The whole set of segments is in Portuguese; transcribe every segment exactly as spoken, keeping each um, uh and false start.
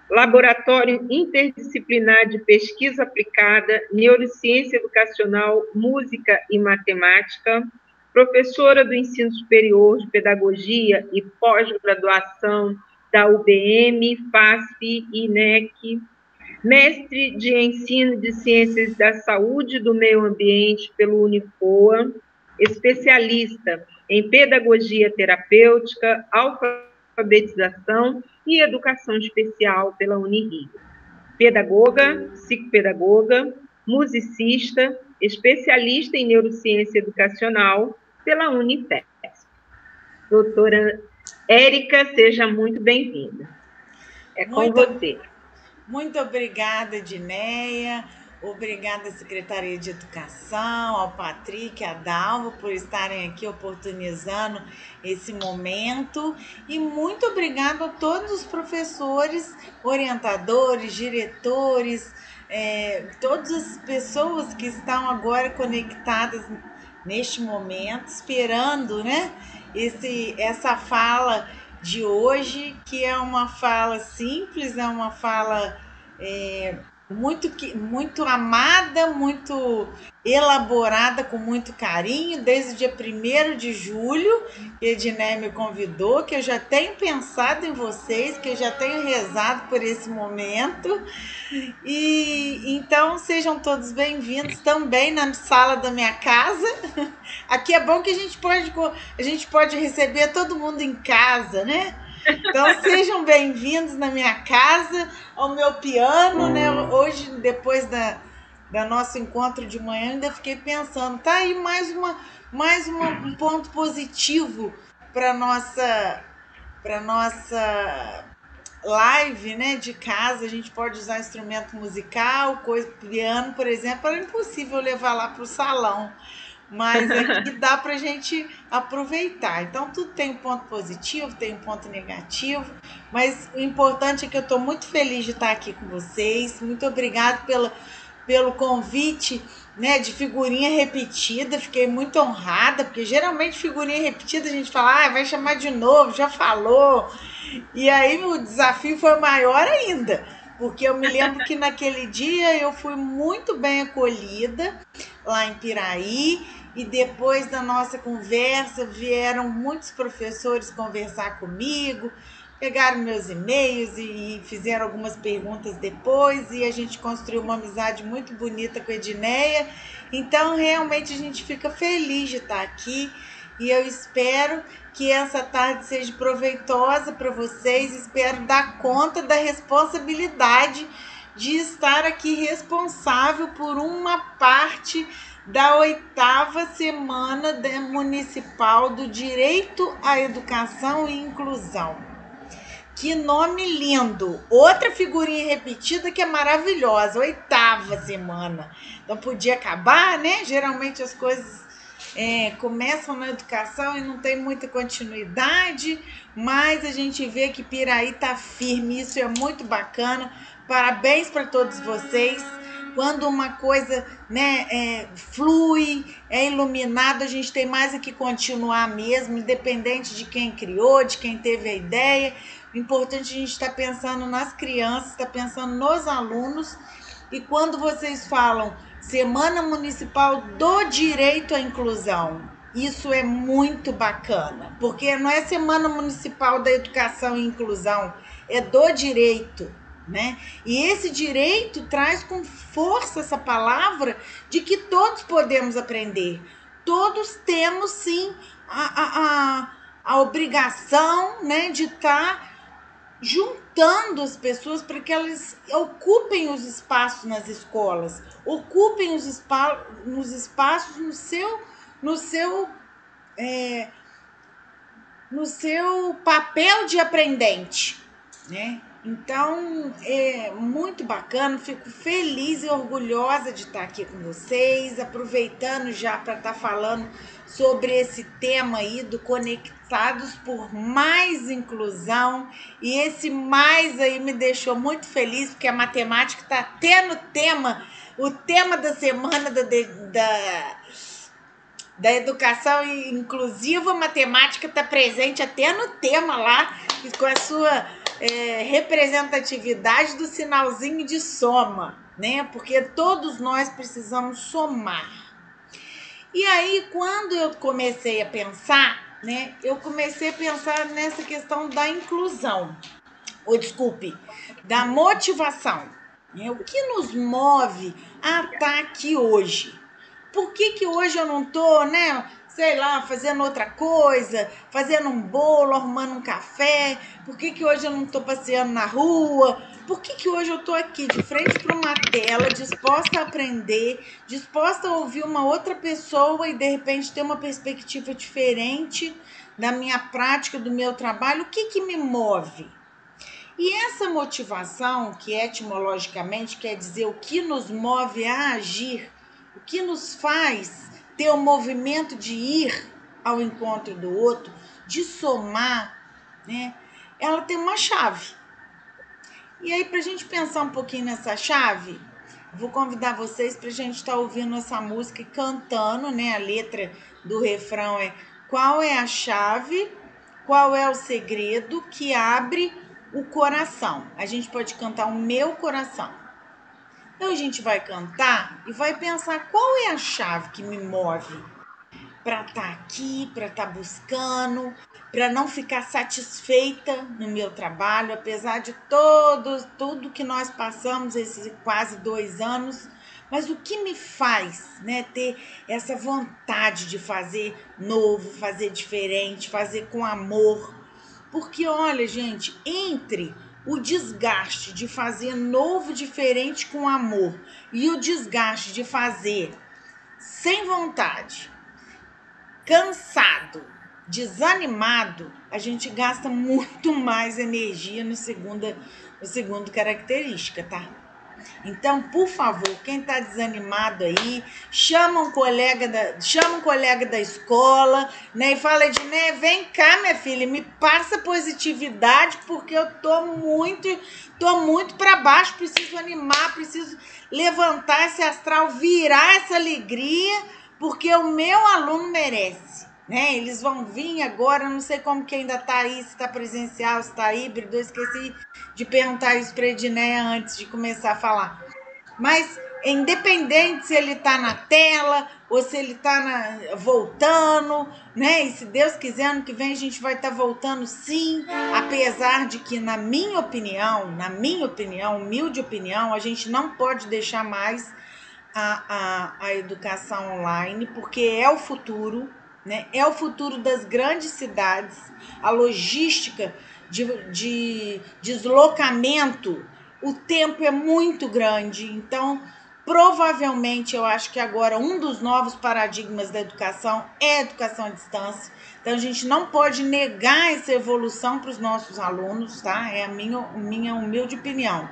Laboratório Interdisciplinar de Pesquisa Aplicada, Neurociência Educacional, Música e Matemática, professora do Ensino Superior de Pedagogia e Pós-Graduação da U B M, FASP e I N E C, mestre de Ensino de Ciências da Saúde e do Meio Ambiente pelo Unifoa, especialista em Pedagogia Terapêutica, Alfabetização e Educação Especial pela Unirio. Pedagoga, psicopedagoga, musicista, especialista em Neurociência Educacional pela Unifesp. Doutora Érica, seja muito bem-vinda. É com Muito, você. Muito obrigada, Edneia. Obrigada, Secretaria de Educação, ao Patrick, a Dalva, por estarem aqui oportunizando esse momento. E muito obrigada a todos os professores, orientadores, diretores, é, todas as pessoas que estão agora conectadas neste momento, esperando, né, esse, essa fala de hoje, que é uma fala simples, é uma fala é, muito, muito amada, muito elaborada, com muito carinho, desde o dia primeiro de julho, que a Edneia me convidou, que eu já tenho pensado em vocês, que eu já tenho rezado por esse momento. E então sejam todos bem-vindos também na sala da minha casa. Aqui é bom que a gente pode, a gente pode receber todo mundo em casa, né? Então sejam bem-vindos na minha casa, ao meu piano, né? Hoje, depois da, da nosso encontro de manhã, ainda fiquei pensando, tá aí mais, uma, mais uma, um ponto positivo para nossa para nossa live, né, de casa. A gente pode usar instrumento musical, coisa, piano, por exemplo, era impossível levar lá para o salão, mas aqui dá para a gente aproveitar. Então, tudo tem um ponto positivo, tem um ponto negativo, mas o importante é que eu estou muito feliz de estar aqui com vocês. Muito obrigada pela, pelo convite, né, de figurinha repetida. Fiquei muito honrada, porque geralmente figurinha repetida a gente fala, ah, vai chamar de novo, já falou. E aí o desafio foi maior ainda, porque eu me lembro que naquele dia eu fui muito bem acolhida lá em Piraí, e depois da nossa conversa vieram muitos professores conversar comigo, pegaram meus e-mails e fizeram algumas perguntas depois, e a gente construiu uma amizade muito bonita com a Edneia. Então realmente a gente fica feliz de estar aqui, e eu espero que essa tarde seja proveitosa para vocês. Espero dar conta da responsabilidade de estar aqui responsável por uma parte da oitava semana municipal do Direito à Educação e Inclusão. Que nome lindo! Outra figurinha repetida que é maravilhosa, oitava semana. Então podia acabar, né? Geralmente as coisas é, começam na educação e não tem muita continuidade, mas a gente vê que Piraí está firme, isso é muito bacana. Parabéns para todos vocês. Quando uma coisa, né, é, flui, é iluminado, a gente tem mais a que continuar mesmo, independente de quem criou, de quem teve a ideia. O importante é a gente estar pensando nas crianças, estar pensando nos alunos. E quando vocês falam Semana Municipal do Direito à Inclusão, isso é muito bacana, porque não é Semana Municipal da Educação e Inclusão, é do direito, né? E esse direito traz com força essa palavra de que todos podemos aprender, todos temos sim a, a, a, a obrigação, né, de estar juntando as pessoas para que elas ocupem os espaços nas escolas, ocupem os espa nos espaços no seu, no seu, é, no seu papel de aprendente, né? Então, é muito bacana, fico feliz e orgulhosa de estar aqui com vocês, aproveitando já para estar falando sobre esse tema aí do Conectados por Mais Inclusão, e esse mais aí me deixou muito feliz, porque a matemática está até no tema, o tema da semana da, da, da educação inclusiva, a matemática está presente até no tema lá, com a sua... é, representatividade do sinalzinho de soma, né? Porque todos nós precisamos somar. E aí, quando eu comecei a pensar, né? Eu comecei a pensar nessa questão da inclusão, ou desculpe, da motivação. Né? O que nos move a estar aqui hoje? Por que que hoje eu não tô, né, sei lá, fazendo outra coisa, fazendo um bolo, arrumando um café? Por que que hoje eu não tô passeando na rua? Por que que hoje eu tô aqui de frente para uma tela, disposta a aprender, disposta a ouvir uma outra pessoa e de repente ter uma perspectiva diferente da minha prática, do meu trabalho? O que que me move? E essa motivação, que etimologicamente quer dizer o que nos move a agir, o que nos faz ter o movimento de ir ao encontro do outro, de somar, né? Ela tem uma chave. E aí, para a gente pensar um pouquinho nessa chave, vou convidar vocês para a gente estar tá ouvindo essa música e cantando, né? A letra do refrão é: qual é a chave, qual é o segredo que abre o coração? A gente pode cantar o meu coração. Então a gente vai cantar e vai pensar qual é a chave que me move para estar tá aqui, para estar tá buscando, para não ficar satisfeita no meu trabalho, apesar de todo, tudo que nós passamos esses quase dois anos. Mas o que me faz, né, ter essa vontade de fazer novo, fazer diferente, fazer com amor? Porque, olha, gente, entre o desgaste de fazer novo, diferente com amor e o desgaste de fazer sem vontade, cansado, desanimado, a gente gasta muito mais energia no segunda, no segundo característica, tá? Então, por favor, quem está desanimado aí, chama um colega da, chama um colega da escola, né? E fala, Edné, vem cá, minha filha, me passa positividade, porque eu tô muito, tô muito para baixo, preciso animar, preciso levantar esse astral, virar essa alegria, porque o meu aluno merece, né? Eles vão vir agora, não sei como que ainda tá aí, se tá presencial, se tá híbrido, eu esqueci de perguntar isso para a Edneia antes de começar a falar. Mas, independente se ele está na tela ou se ele está voltando, né? E se Deus quiser, ano que vem a gente vai estar tá voltando sim, apesar de que, na minha opinião, na minha opinião, humilde opinião, a gente não pode deixar mais a, a, a educação online, porque é o futuro, né? É o futuro das grandes cidades, a logística de, de deslocamento, o tempo é muito grande, então provavelmente eu acho que agora um dos novos paradigmas da educação é a educação à distância. Então a gente não pode negar essa evolução para os nossos alunos, tá? É a minha, minha humilde opinião.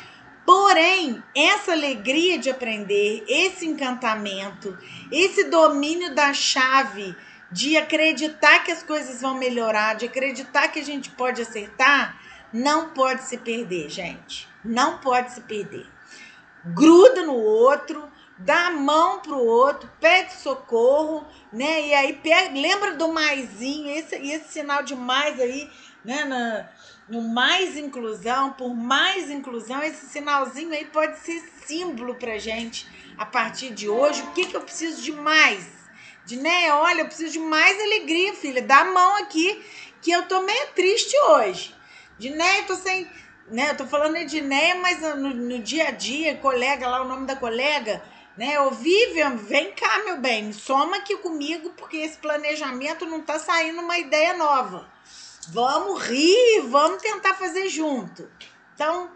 Porém, essa alegria de aprender, esse encantamento, esse domínio da chave de acreditar que as coisas vão melhorar, de acreditar que a gente pode acertar, não pode se perder, gente. Não pode se perder. Gruda no outro, dá a mão pro outro, pede socorro, né? E aí pega, lembra do maisinho, esse, esse sinal de mais aí, né? Na, no mais inclusão, por mais inclusão, esse sinalzinho aí pode ser símbolo pra gente a partir de hoje. O que que eu preciso de mais? Diné, olha, eu preciso de mais alegria, filha. Dá a mão aqui, que eu tô meio triste hoje. Diné, eu tô sem... Né, eu tô falando de Diné, mas no, no dia a dia, colega lá, o nome da colega, né? Ô, Vivian, vem cá, meu bem, soma aqui comigo, porque esse planejamento não tá saindo uma ideia nova. Vamos rir, vamos tentar fazer junto. Então,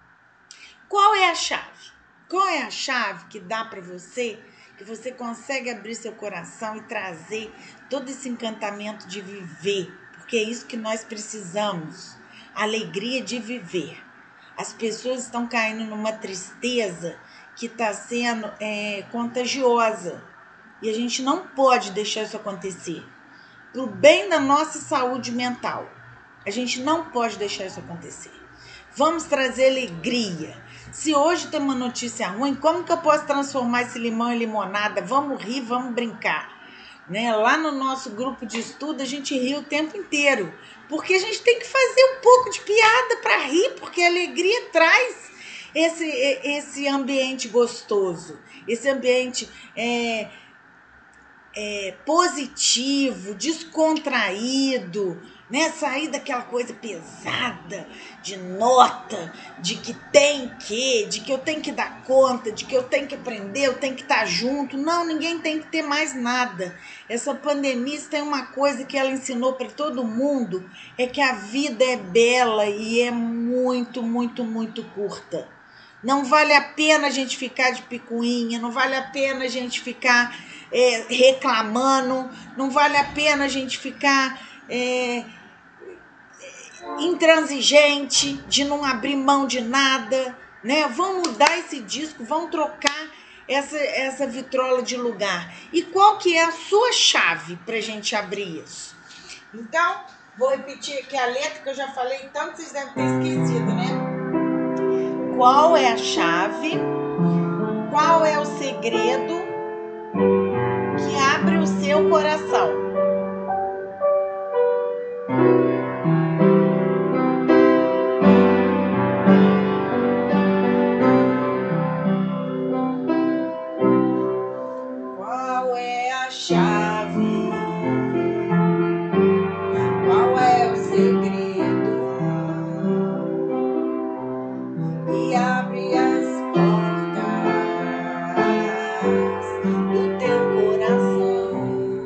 qual é a chave? Qual é a chave que dá para você, que você consegue abrir seu coração e trazer todo esse encantamento de viver? Porque é isso que nós precisamos, a alegria de viver. As pessoas estão caindo numa tristeza que está sendo é, contagiosa. E a gente não pode deixar isso acontecer. Para o bem da nossa saúde mental, a gente não pode deixar isso acontecer. Vamos trazer alegria. Se hoje tem uma notícia ruim, como que eu posso transformar esse limão em limonada? Vamos rir, vamos brincar. né? Lá no nosso grupo de estudo, a gente ri o tempo inteiro, porque a gente tem que fazer um pouco de piada para rir, porque a alegria traz esse, esse ambiente gostoso, esse ambiente é, é, positivo, descontraído, né? Sair daquela coisa pesada, de nota, de que tem que, de que eu tenho que dar conta, de que eu tenho que aprender, eu tenho que estar junto. Não, ninguém tem que ter mais nada. Essa pandemia tem uma coisa que ela ensinou para todo mundo, é que a vida é bela e é muito, muito, muito curta. Não vale a pena a gente ficar de picuinha, não vale a pena a gente ficar é, reclamando, não vale a pena a gente ficar é, intransigente, de não abrir mão de nada, né? Vamos mudar esse disco, vamos trocar essa, essa vitrola de lugar. E qual que é a sua chave para a gente abrir isso? Então, vou repetir aqui a letra que eu já falei tanto que vocês devem ter esquecido, né? Qual é a chave? Qual é o segredo que abre o seu coração? Qual é a chave? Qual é o segredo que abre as do teu coração?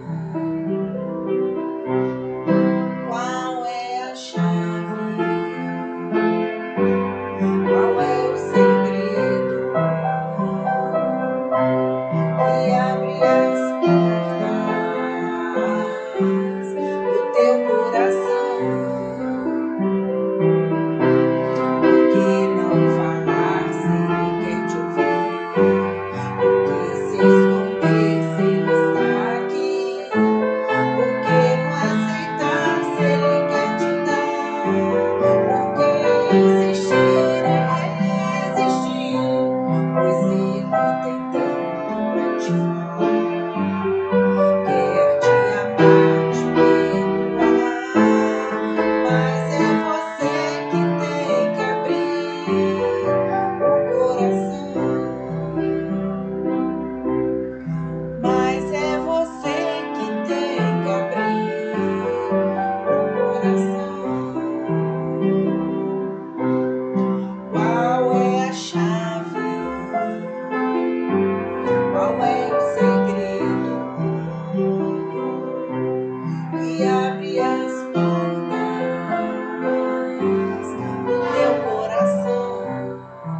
Qual é a chave? Qual é o segredo que abre as portas do teu coração? Por que não falar se ele quer te ouvir? Por que se esconder se ele está aqui? Por que não aceitar se ele quer te dar? Por que insistir em resistir? Pois ele tem tanto pra te falar. Quer te amar, te perdoar, mas é você que tem que abrir o coração. Mas é você que tem que abrir o coração. Qual é a chave? Qual é o segredo que abre as portas do teu coração?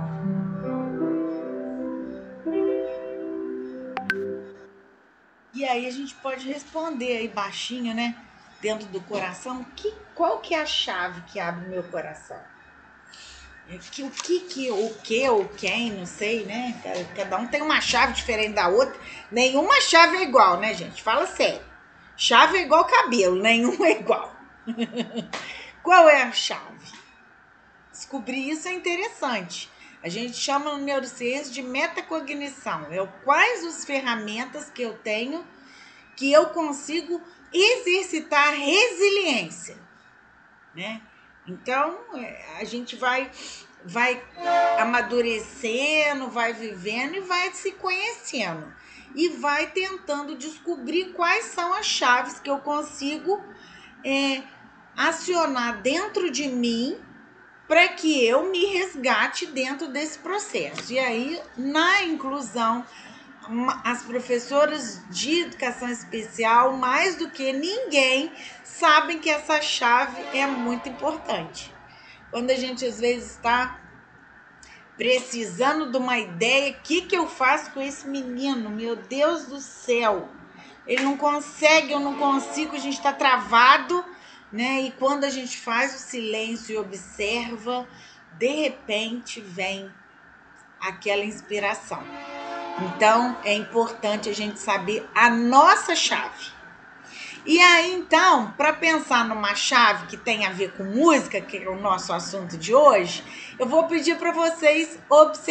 E aí a gente pode responder aí baixinho, né? Dentro do coração, que, qual que é a chave que abre o meu coração? É que, o que, que, o que ou quem, não sei, né? Cada um tem uma chave diferente da outra. Nenhuma chave é igual, né, gente? Fala sério. Chave é igual cabelo, nenhuma é igual. Qual é a chave? Descobrir isso é interessante. A gente chama no neurociência de metacognição. É o quais as ferramentas que eu tenho que eu consigo exercitar a resiliência, né? Então, a gente vai, vai amadurecendo, vai vivendo e vai se conhecendo. E vai tentando descobrir quais são as chaves que eu consigo é, acionar dentro de mim para que eu me resgate dentro desse processo. E aí, na inclusão, as professoras de educação especial, mais do que ninguém, sabem que essa chave é muito importante. Quando a gente, às vezes, está precisando de uma ideia, o que, que eu faço com esse menino? Meu Deus do céu! Ele não consegue, eu não consigo, a gente está travado, né? E quando a gente faz o silêncio e observa, de repente vem aquela inspiração. Então, é importante a gente saber a nossa chave. E aí, então, para pensar numa chave que tem a ver com música, que é o nosso assunto de hoje, eu vou pedir para vocês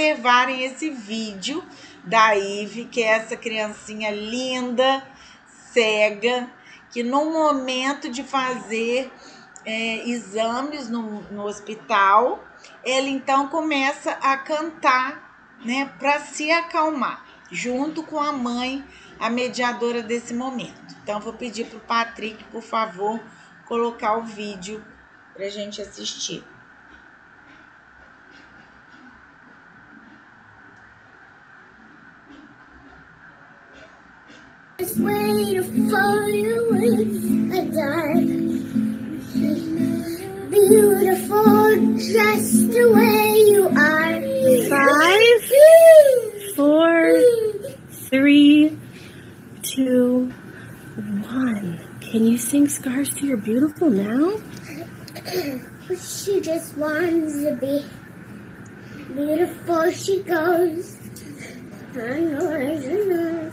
observarem esse vídeo da Ive, que é essa criancinha linda, cega que no momento de fazer é, exames no, no hospital, ele então começa a cantar, né, para se acalmar, junto com a mãe, a mediadora desse momento. Então, vou pedir para o Patrick, por favor, colocar o vídeo para a gente assistir. Just waiting for you in the dark. Beautiful, just the way you are. Five, four, three, two, one. Can you sing Scars to Your Beautiful now? She just wants to be beautiful. She goes. I know, I know.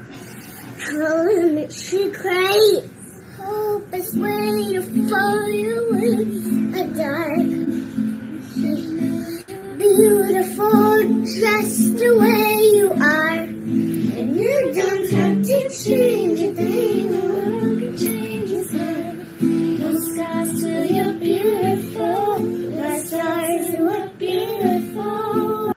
Oh, she cries. Hope is waiting for you in the dark. Beautiful, just the way you are. And you don't have to change a thing. The world can change its mind. No scars to your beautiful. The stars were beautiful.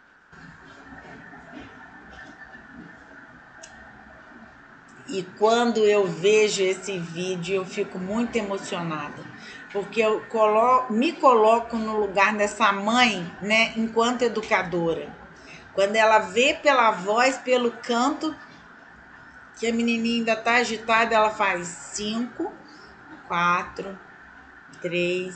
E quando eu vejo esse vídeo, eu fico muito emocionada, porque eu colo- me coloco no lugar dessa mãe, né, enquanto educadora. Quando ela vê pela voz, pelo canto, que a menininha ainda está agitada, ela faz cinco, quatro, três,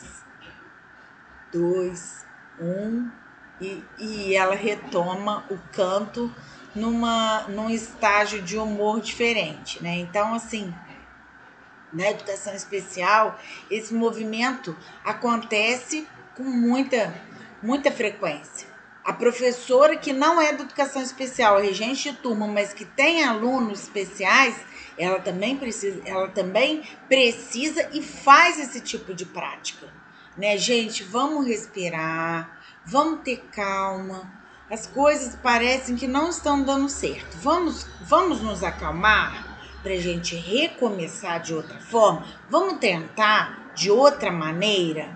dois, um, e, e ela retoma o canto numa, num estágio de humor diferente, né? Então, assim, na educação especial, esse movimento acontece com muita, muita frequência. A professora que não é de educação especial, regente de turma, mas que tem alunos especiais, ela também precisa, ela também precisa e faz esse tipo de prática, né, gente? Vamos respirar, vamos ter calma. As coisas parecem que não estão dando certo. Vamos, vamos nos acalmar para a gente recomeçar de outra forma. Vamos tentar de outra maneira.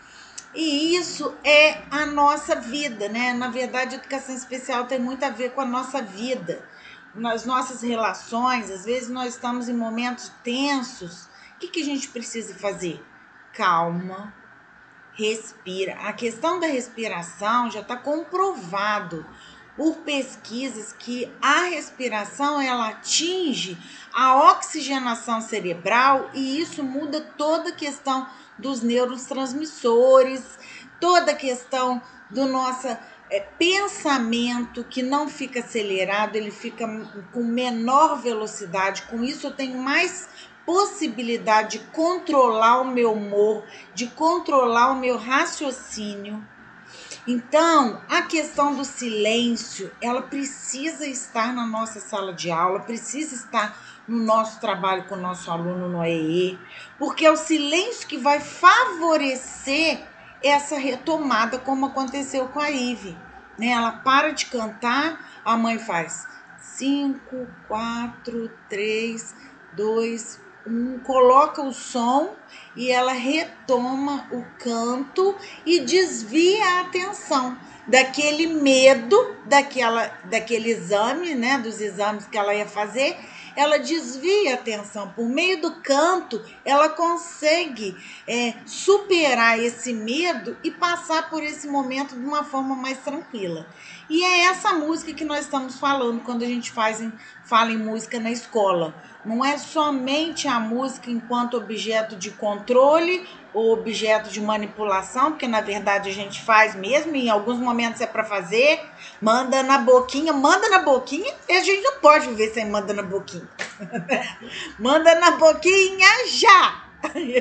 E isso é a nossa vida, né? Na verdade, a educação especial tem muito a ver com a nossa vida, nas nossas relações. Às vezes nós estamos em momentos tensos. O que, que a gente precisa fazer? Calma, respira. A questão da respiração já está comprovado por pesquisas que a respiração ela atinge a oxigenação cerebral e isso muda toda a questão dos neurotransmissores, toda a questão do nosso é, pensamento que não fica acelerado, ele fica com menor velocidade. Com isso eu tenho mais possibilidade de controlar o meu humor, de controlar o meu raciocínio. Então, a questão do silêncio, ela precisa estar na nossa sala de aula, precisa estar no nosso trabalho com o nosso aluno no E E, porque é o silêncio que vai favorecer essa retomada, como aconteceu com a Ive, né? Ela para de cantar, a mãe faz cinco, quatro, três, dois, um, coloca o som e ela retoma o canto e desvia a atenção daquele medo, daquela, daquele exame, né, dos exames que ela ia fazer. Ela desvia a atenção. Por meio do canto, ela consegue é, superar esse medo e passar por esse momento de uma forma mais tranquila. E é essa música que nós estamos falando quando a gente faz em, fala em música na escola. Não é somente a música enquanto objeto de controle ou objeto de manipulação, porque na verdade a gente faz mesmo, e em alguns momentos é para fazer, manda na boquinha, manda na boquinha, e a gente não pode viver sem manda na boquinha. Manda na boquinha já!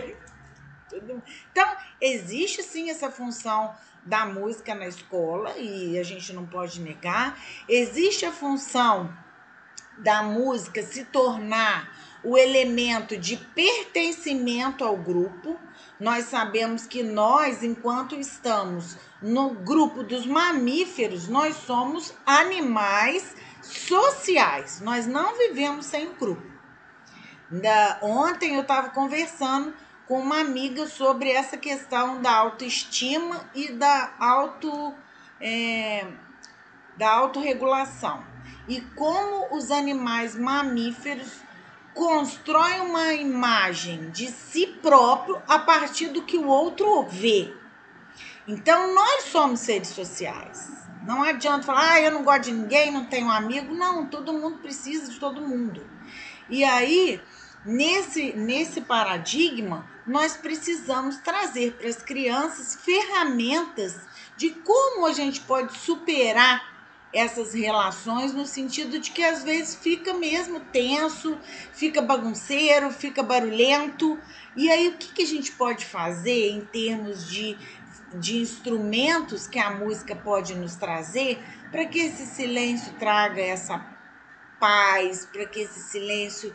Então, existe sim essa função da música na escola, e a gente não pode negar. Existe a função da música se tornar o elemento de pertencimento ao grupo. Nós sabemos que nós, enquanto estamos no grupo dos mamíferos, nós somos animais sociais. Nós não vivemos sem o grupo. Da, ontem eu estava conversando com uma amiga sobre essa questão da autoestima e da auto é, da autorregulação e como os animais mamíferos constroem uma imagem de si próprio a partir do que o outro vê. Então, nós somos seres sociais. Não adianta falar, ah, eu não gosto de ninguém, não tenho amigo. Não, todo mundo precisa de todo mundo. E aí, nesse, nesse paradigma, nós precisamos trazer para as crianças ferramentas de como a gente pode superar essas relações, no sentido de que às vezes fica mesmo tenso, fica bagunceiro, fica barulhento. E aí, o que, que a gente pode fazer em termos de de instrumentos que a música pode nos trazer para que esse silêncio traga essa paz, para que esse silêncio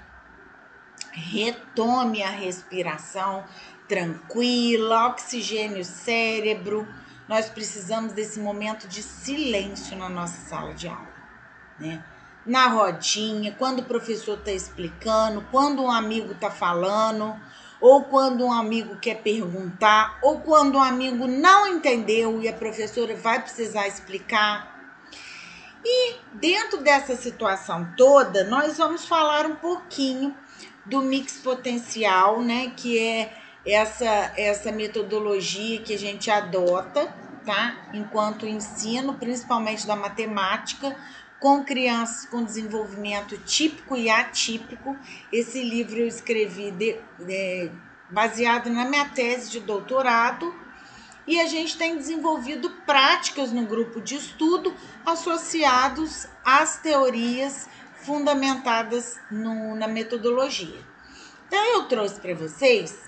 retome a respiração tranquila, oxigênio o cérebro. Nós precisamos desse momento de silêncio na nossa sala de aula, né? Na rodinha, quando o professor está explicando, quando um amigo está falando, ou quando um amigo quer perguntar, ou quando um amigo não entendeu e a professora vai precisar explicar. E dentro dessa situação toda, nós vamos falar um pouquinho do mix potencial, né, que é essa, essa metodologia que a gente adota, tá, enquanto ensino, principalmente da matemática, com crianças com desenvolvimento típico e atípico. Esse livro eu escrevi de, de, baseado na minha tese de doutorado, e a gente tem desenvolvido práticas no grupo de estudo associados às teorias fundamentadas no, na metodologia. Então, eu trouxe para vocês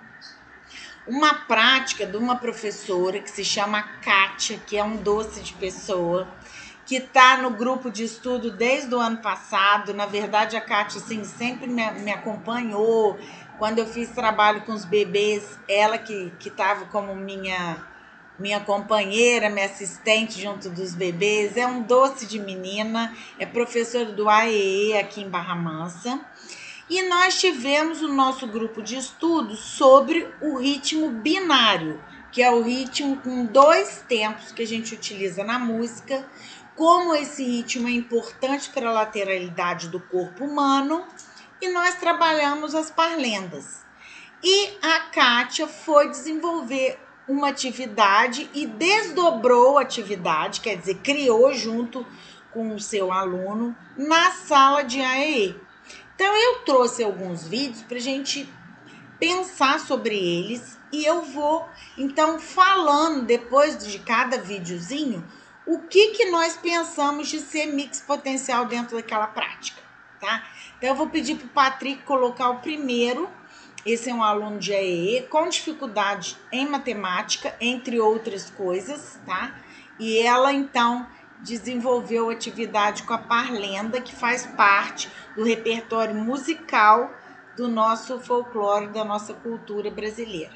uma prática de uma professora que se chama Kátia, que é um doce de pessoa, que está no grupo de estudo desde o ano passado. Na verdade, a Kátia assim, sempre me, me acompanhou. Quando eu fiz trabalho com os bebês, ela que estava como minha, minha companheira, minha assistente junto dos bebês. É um doce de menina, é professora do A E E aqui em Barra Mansa. E nós tivemos o nosso grupo de estudo sobre o ritmo binário, que é o ritmo com dois tempos que a gente utiliza na música, como esse ritmo é importante para a lateralidade do corpo humano, e nós trabalhamos as parlendas. E a Kátia foi desenvolver uma atividade e desdobrou a atividade, quer dizer, criou junto com o seu aluno na sala de A E E. Então, eu trouxe alguns vídeos para a gente pensar sobre eles e eu vou, então, falando depois de cada videozinho o que, que nós pensamos de ser mix potencial dentro daquela prática, tá? Então, eu vou pedir para o Patrick colocar o primeiro. Esse é um aluno de A E E com dificuldade em matemática, entre outras coisas, tá? E ela, então, desenvolveu atividade com a parlenda, que faz parte do repertório musical do nosso folclore, da nossa cultura brasileira.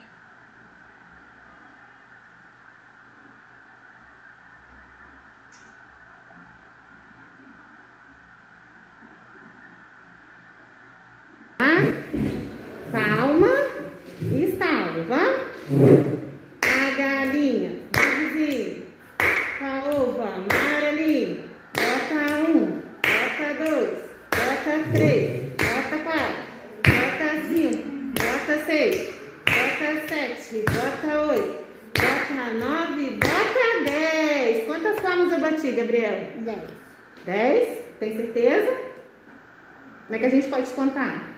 Palma e salva. A galinha, o vizinho, a uva, amarelinho. Bota um, bota dois, bota três, bota quatro, bota cinco, bota seis, bota sete, bota oito, bota nove, bota dez. Quantas palmas eu bati, Gabriel? Dez. Dez? Tem certeza? Como é que a gente pode contar?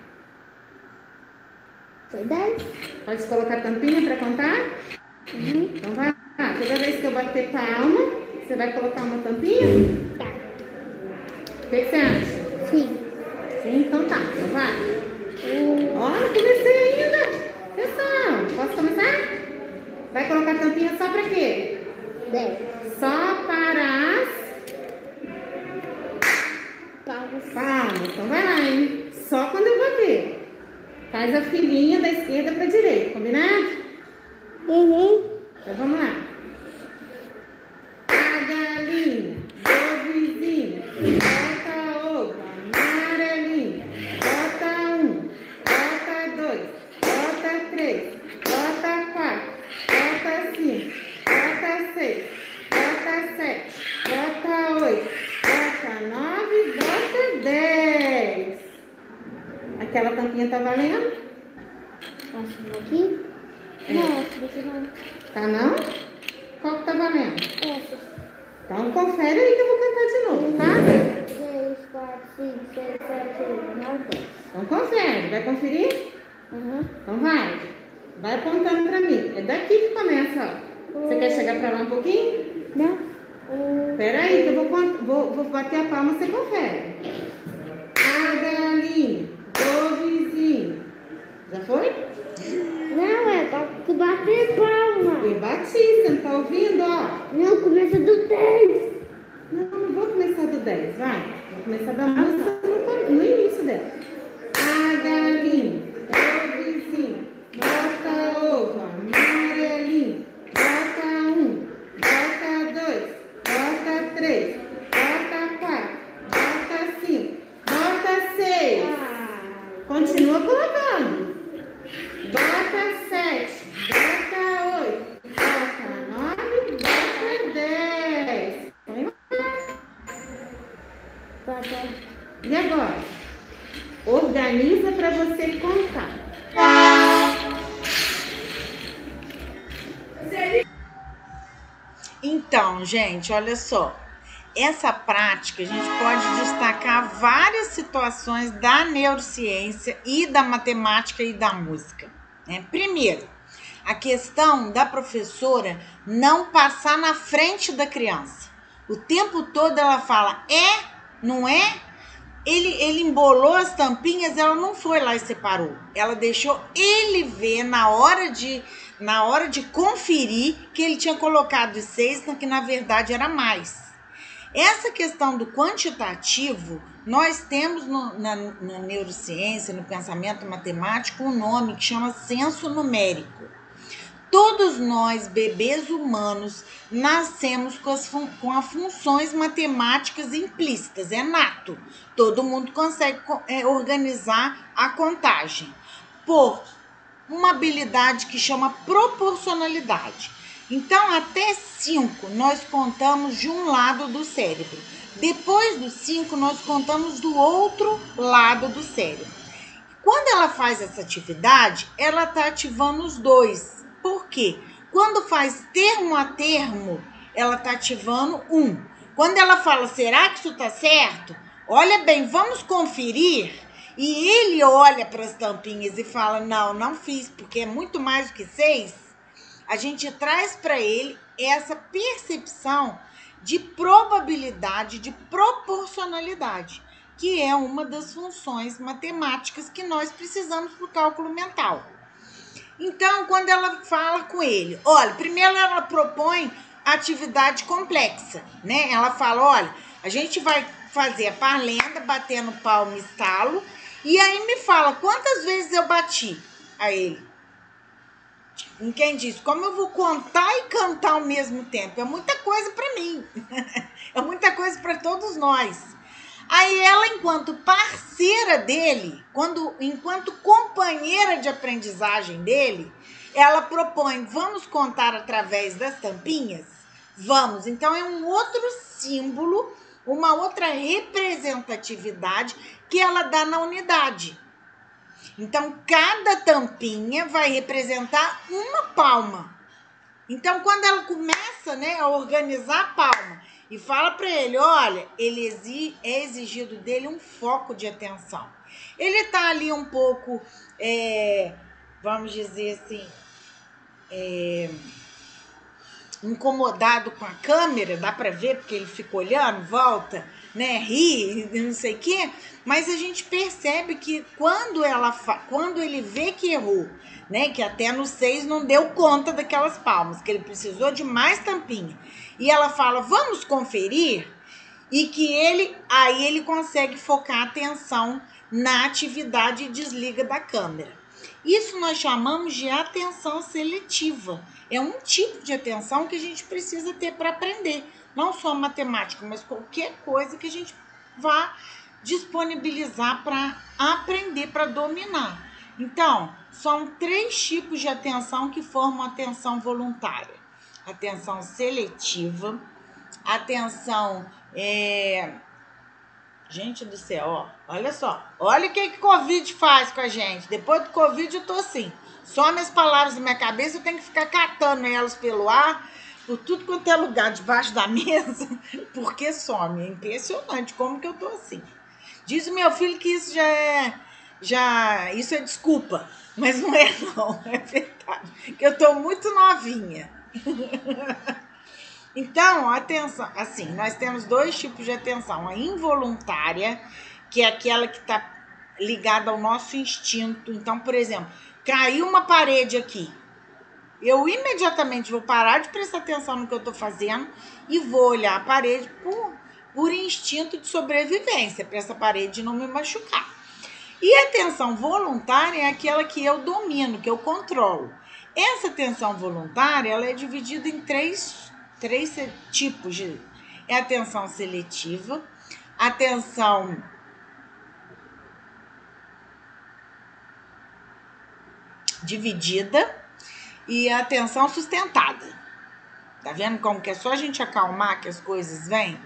Foi dez? Pode colocar a tampinha para contar? Uhum. Então vai lá. Toda vez que eu bater palma, você vai colocar uma tampinha? Tá. O que, que você acha? Sim. Sim, então tá. Então vai. Um, Ó, não comecei ainda. Atenção. Posso começar? Vai colocar a tampinha só para quê? dez. Só para as Palmas. palmas. Então vai lá, hein? Só quando eu bater. Faz a filinha da esquerda para a direita, combinado? Uhum. Então vamos lá. A galinha, o vizinho, bota a uva, amarelinha, bota um, Aquela tampinha tá valendo? Essa daqui? É. Não, essa daqui não. Tá não? Qual que tá valendo? Essa. Então confere aí que eu vou cantar de novo, tá? três, quatro, cinco, seis, sete, oito, nove, dez. Então confere. Vai conferir? Uhum. Então vai. Vai apontando pra mim. É daqui que começa, ó. Você quer chegar pra lá um pouquinho? Não. Um, Espera aí, que eu vou, con- vou, vou bater a palma, você confere. A galinha, do vizinho. Já foi? não, é pra que bater palma. Eu bati, você não tá ouvindo, ó? Não, começa do dez. Não, não vou começar do dez, vai. Vou começar da música no, no início dela. A galinha, do vizinho, bota ovo amarelinho, bota um, bota dois, bota três, bota quatro, bota cinco, bota seis. Continua colocando. Bota sete, bota oito, bota nove, bota dez. Bota. E agora? Organiza para você contar. Então, gente, olha só. Essa prática, a gente pode destacar várias situações da neurociência e da matemática e da música, né? Primeiro, a questão da professora não passar na frente da criança. O tempo todo ela fala, é, não é? Ele, ele embolou as tampinhas, ela não foi lá e separou. Ela deixou ele ver na hora de, na hora de conferir que ele tinha colocado seis, que na verdade era mais. Essa questão do quantitativo, nós temos no, na, na neurociência, no pensamento matemático, um nome que chama senso numérico. Todos nós, bebês humanos, nascemos com as, fun- com as funções matemáticas implícitas, é nato. Todo mundo consegue co- é, organizar a contagem por uma habilidade que chama proporcionalidade. Então, até cinco, nós contamos de um lado do cérebro. Depois do cinco, nós contamos do outro lado do cérebro. Quando ela faz essa atividade, ela está ativando os dois. Por quê? Quando faz termo a termo, ela está ativando um. Quando ela fala, será que isso está certo? Olha bem, vamos conferir. E ele olha para as tampinhas e fala, não, não fiz, porque é muito mais do que seis. A gente traz para ele essa percepção de probabilidade, de proporcionalidade, que é uma das funções matemáticas que nós precisamos para o cálculo mental. Então, quando ela fala com ele, olha, primeiro ela propõe atividade complexa, né? Ela fala, olha, a gente vai fazer a parlenda, batendo palmo e estalo, e aí me fala quantas vezes eu bati a ele. Quem diz, como eu vou contar e cantar ao mesmo tempo? É muita coisa para mim. É muita coisa para todos nós. Aí ela, enquanto parceira dele, quando, enquanto companheira de aprendizagem dele, ela propõe, vamos contar através das tampinhas? Vamos. Então é um outro símbolo, uma outra representatividade que ela dá na unidade. Então, cada tampinha vai representar uma palma. Então, quando ela começa, né, a organizar a palma e fala para ele, olha, ele exi- é exigido dele um foco de atenção. Ele está ali um pouco, é, vamos dizer assim, é, incomodado com a câmera, dá para ver porque ele fica olhando, volta, né, ri, não sei o quê, mas a gente percebe que quando, ela fa- quando ele vê que errou, né, que até no seis não deu conta daquelas palmas, que ele precisou de mais tampinha, e ela fala, vamos conferir, e que ele, aí ele consegue focar a atenção na atividade e desliga da câmera. Isso nós chamamos de atenção seletiva. É um tipo de atenção que a gente precisa ter para aprender. Não só matemática, mas qualquer coisa que a gente vá disponibilizar para aprender, para dominar. Então, são três tipos de atenção que formam a atenção voluntária. Atenção seletiva, atenção é, Gente do céu, ó, olha só. Olha o que que Covid faz com a gente. Depois do Covid eu tô assim. Some as palavras da minha cabeça, eu tenho que ficar catando elas pelo ar, por tudo quanto é lugar, debaixo da mesa, porque some. É impressionante como que eu tô assim. Diz o meu filho que isso já é... Já, isso é desculpa. Mas não é não, é verdade. Que eu tô muito novinha. Então, atenção, assim, nós temos dois tipos de atenção. A involuntária, que é aquela que está ligada ao nosso instinto. Então, por exemplo, caiu uma parede aqui. Eu imediatamente vou parar de prestar atenção no que eu estou fazendo e vou olhar a parede por, por instinto de sobrevivência, para essa parede não me machucar. E a atenção voluntária é aquela que eu domino, que eu controlo. Essa atenção voluntária, ela é dividida em três Três tipos de... É atenção seletiva, atenção dividida e atenção sustentada. Tá vendo como que é só a gente acalmar que as coisas vêm?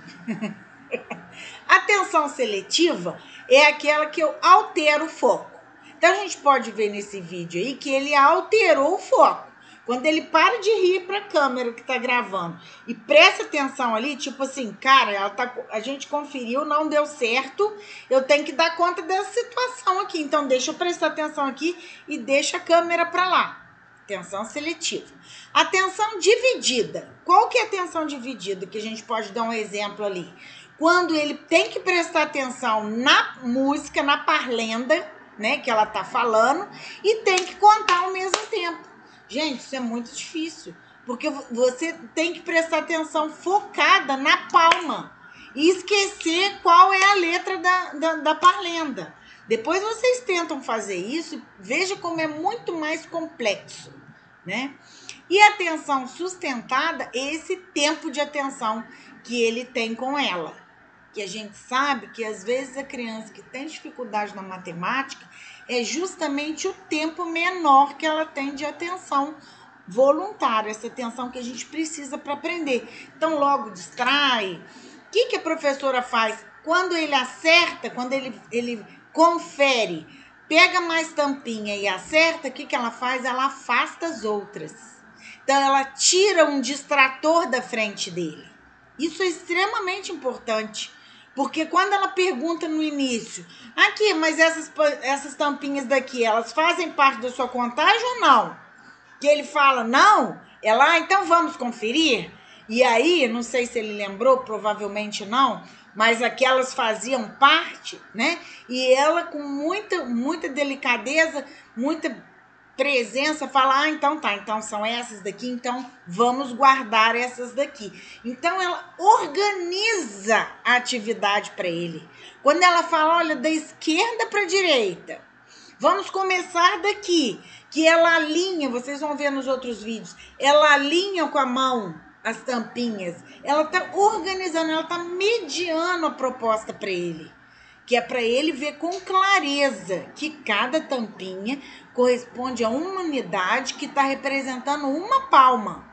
Atenção seletiva é aquela que eu altero o foco. Então, a gente pode ver nesse vídeo aí que ele alterou o foco. Quando ele para de rir para a câmera que está gravando e presta atenção ali, tipo assim, cara, ela tá, a gente conferiu, não deu certo, eu tenho que dar conta dessa situação aqui. Então, deixa eu prestar atenção aqui e deixa a câmera para lá. Atenção seletiva. Atenção dividida. Qual que é a atenção dividida? Que a gente pode dar um exemplo ali. Quando ele tem que prestar atenção na música, na parlenda, né, que ela tá falando, e tem que contar ao mesmo tempo. Gente, isso é muito difícil, porque você tem que prestar atenção focada na palma e esquecer qual é a letra da, da, da parlenda. Depois vocês tentam fazer isso, veja como é muito mais complexo, né? E a atenção sustentada é esse tempo de atenção que ele tem com ela. Que a gente sabe que às vezes a criança que tem dificuldade na matemática é justamente o tempo menor que ela tem de atenção voluntária, essa atenção que a gente precisa para aprender. Então, logo distrai. O que, que a professora faz? Quando ele acerta, quando ele, ele confere, pega mais tampinha e acerta, o que, que ela faz? Ela afasta as outras. Então, ela tira um distrator da frente dele. Isso é extremamente importante. Porque quando ela pergunta no início, aqui, mas essas, essas tampinhas daqui, elas fazem parte da sua contagem ou não? Que ele fala, não, ela, ah, então vamos conferir? E aí, não sei se ele lembrou, provavelmente não, mas aquelas faziam parte, né? E ela com muita, muita delicadeza, muita presença, fala, ah, então tá, então são essas daqui, então vamos guardar essas daqui. Então, ela organiza a atividade para ele. Quando ela fala, olha, da esquerda para a direita, vamos começar daqui, que ela alinha, vocês vão ver nos outros vídeos, ela alinha com a mão as tampinhas, ela tá organizando, ela tá mediando a proposta para ele. Que é para ele ver com clareza que cada tampinha corresponde a uma unidade que está representando uma palma.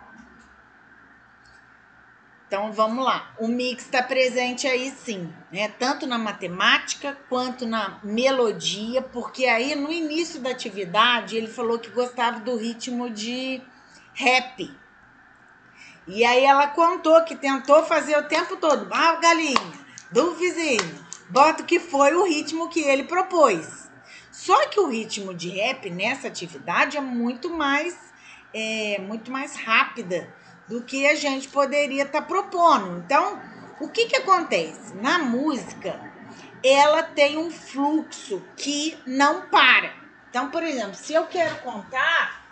Então, vamos lá. O mix está presente aí sim, né? Tanto na matemática quanto na melodia, porque aí no início da atividade ele falou que gostava do ritmo de rap. E aí ela contou que tentou fazer o tempo todo, ah, galinha, do vizinho. Bota que foi o ritmo que ele propôs. Só que o ritmo de rap nessa atividade é muito mais, é, muito mais rápida do que a gente poderia estar tá propondo. Então, o que que acontece? Na música, ela tem um fluxo que não para. Então, por exemplo, se eu quero contar...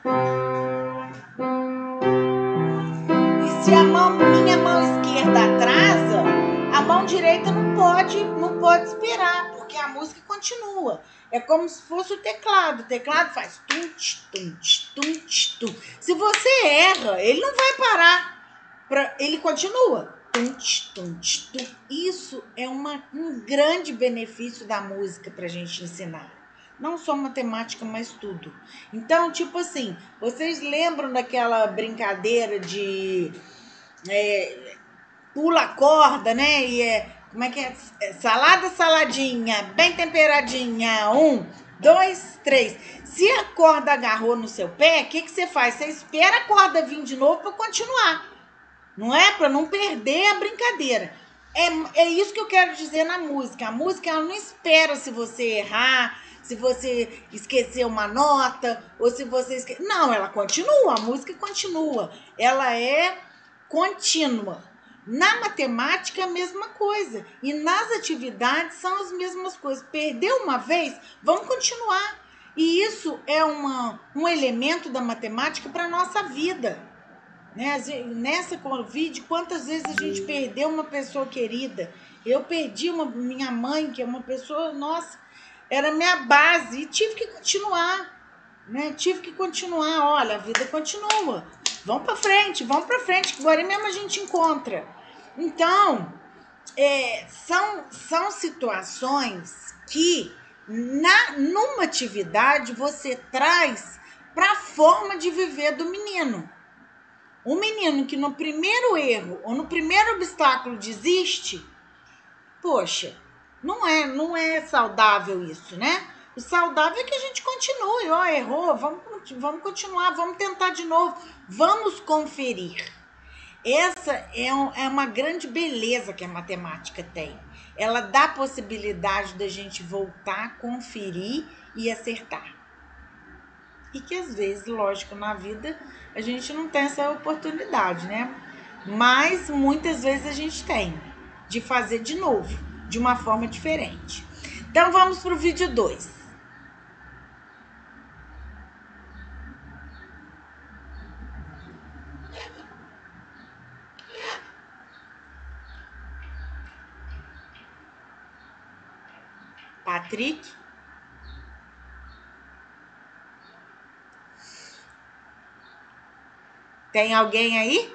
E se a mão, minha mão esquerda atrasa... A mão direita não pode, não pode esperar, porque a música continua. É como se fosse o teclado. O teclado faz tum, tum, tum, tum. Se você erra, ele não vai parar. Pra, ele continua. Tum, tum, tum. Isso é uma, um grande benefício da música para a gente ensinar. Não só matemática, mas tudo. Então, tipo assim, vocês lembram daquela brincadeira de... É, pula a corda, né? E é Como é que é? Salada, saladinha, bem temperadinha. Um, dois, três. Se a corda agarrou no seu pé, o que, que você faz? Você espera a corda vir de novo para continuar. Não é? Para não perder a brincadeira. É, é isso que eu quero dizer na música. A música, ela não espera se você errar, se você esquecer uma nota, ou se você esque... Não, ela continua, a música continua. Ela é contínua. Na matemática, a mesma coisa. E nas atividades, são as mesmas coisas. Perdeu uma vez, vamos continuar. E isso é uma, um elemento da matemática para a nossa vida. Né? Nessa Covid, quantas vezes a gente perdeu uma pessoa querida? Eu perdi uma, minha mãe, que é uma pessoa, nossa, era minha base, e tive que continuar, né? Tive que continuar. Olha, a vida continua. Vamos para frente, vamos para frente, que agora mesmo a gente encontra. Então, é, são, são situações que, na, numa atividade, você traz para a forma de viver do menino. O menino que no primeiro erro ou no primeiro obstáculo desiste, poxa, não é, não é saudável isso, né? O saudável é que a gente continue. Ó, errou, vamos, vamos continuar, vamos tentar de novo, vamos conferir. Essa é, um, é uma grande beleza que a matemática tem. Ela dá a possibilidade da gente voltar, conferir e acertar. E que às vezes, lógico, na vida a gente não tem essa oportunidade, né? Mas muitas vezes a gente tem de fazer de novo, de uma forma diferente. Então vamos para o vídeo dois. Patrick. Tem alguém aí?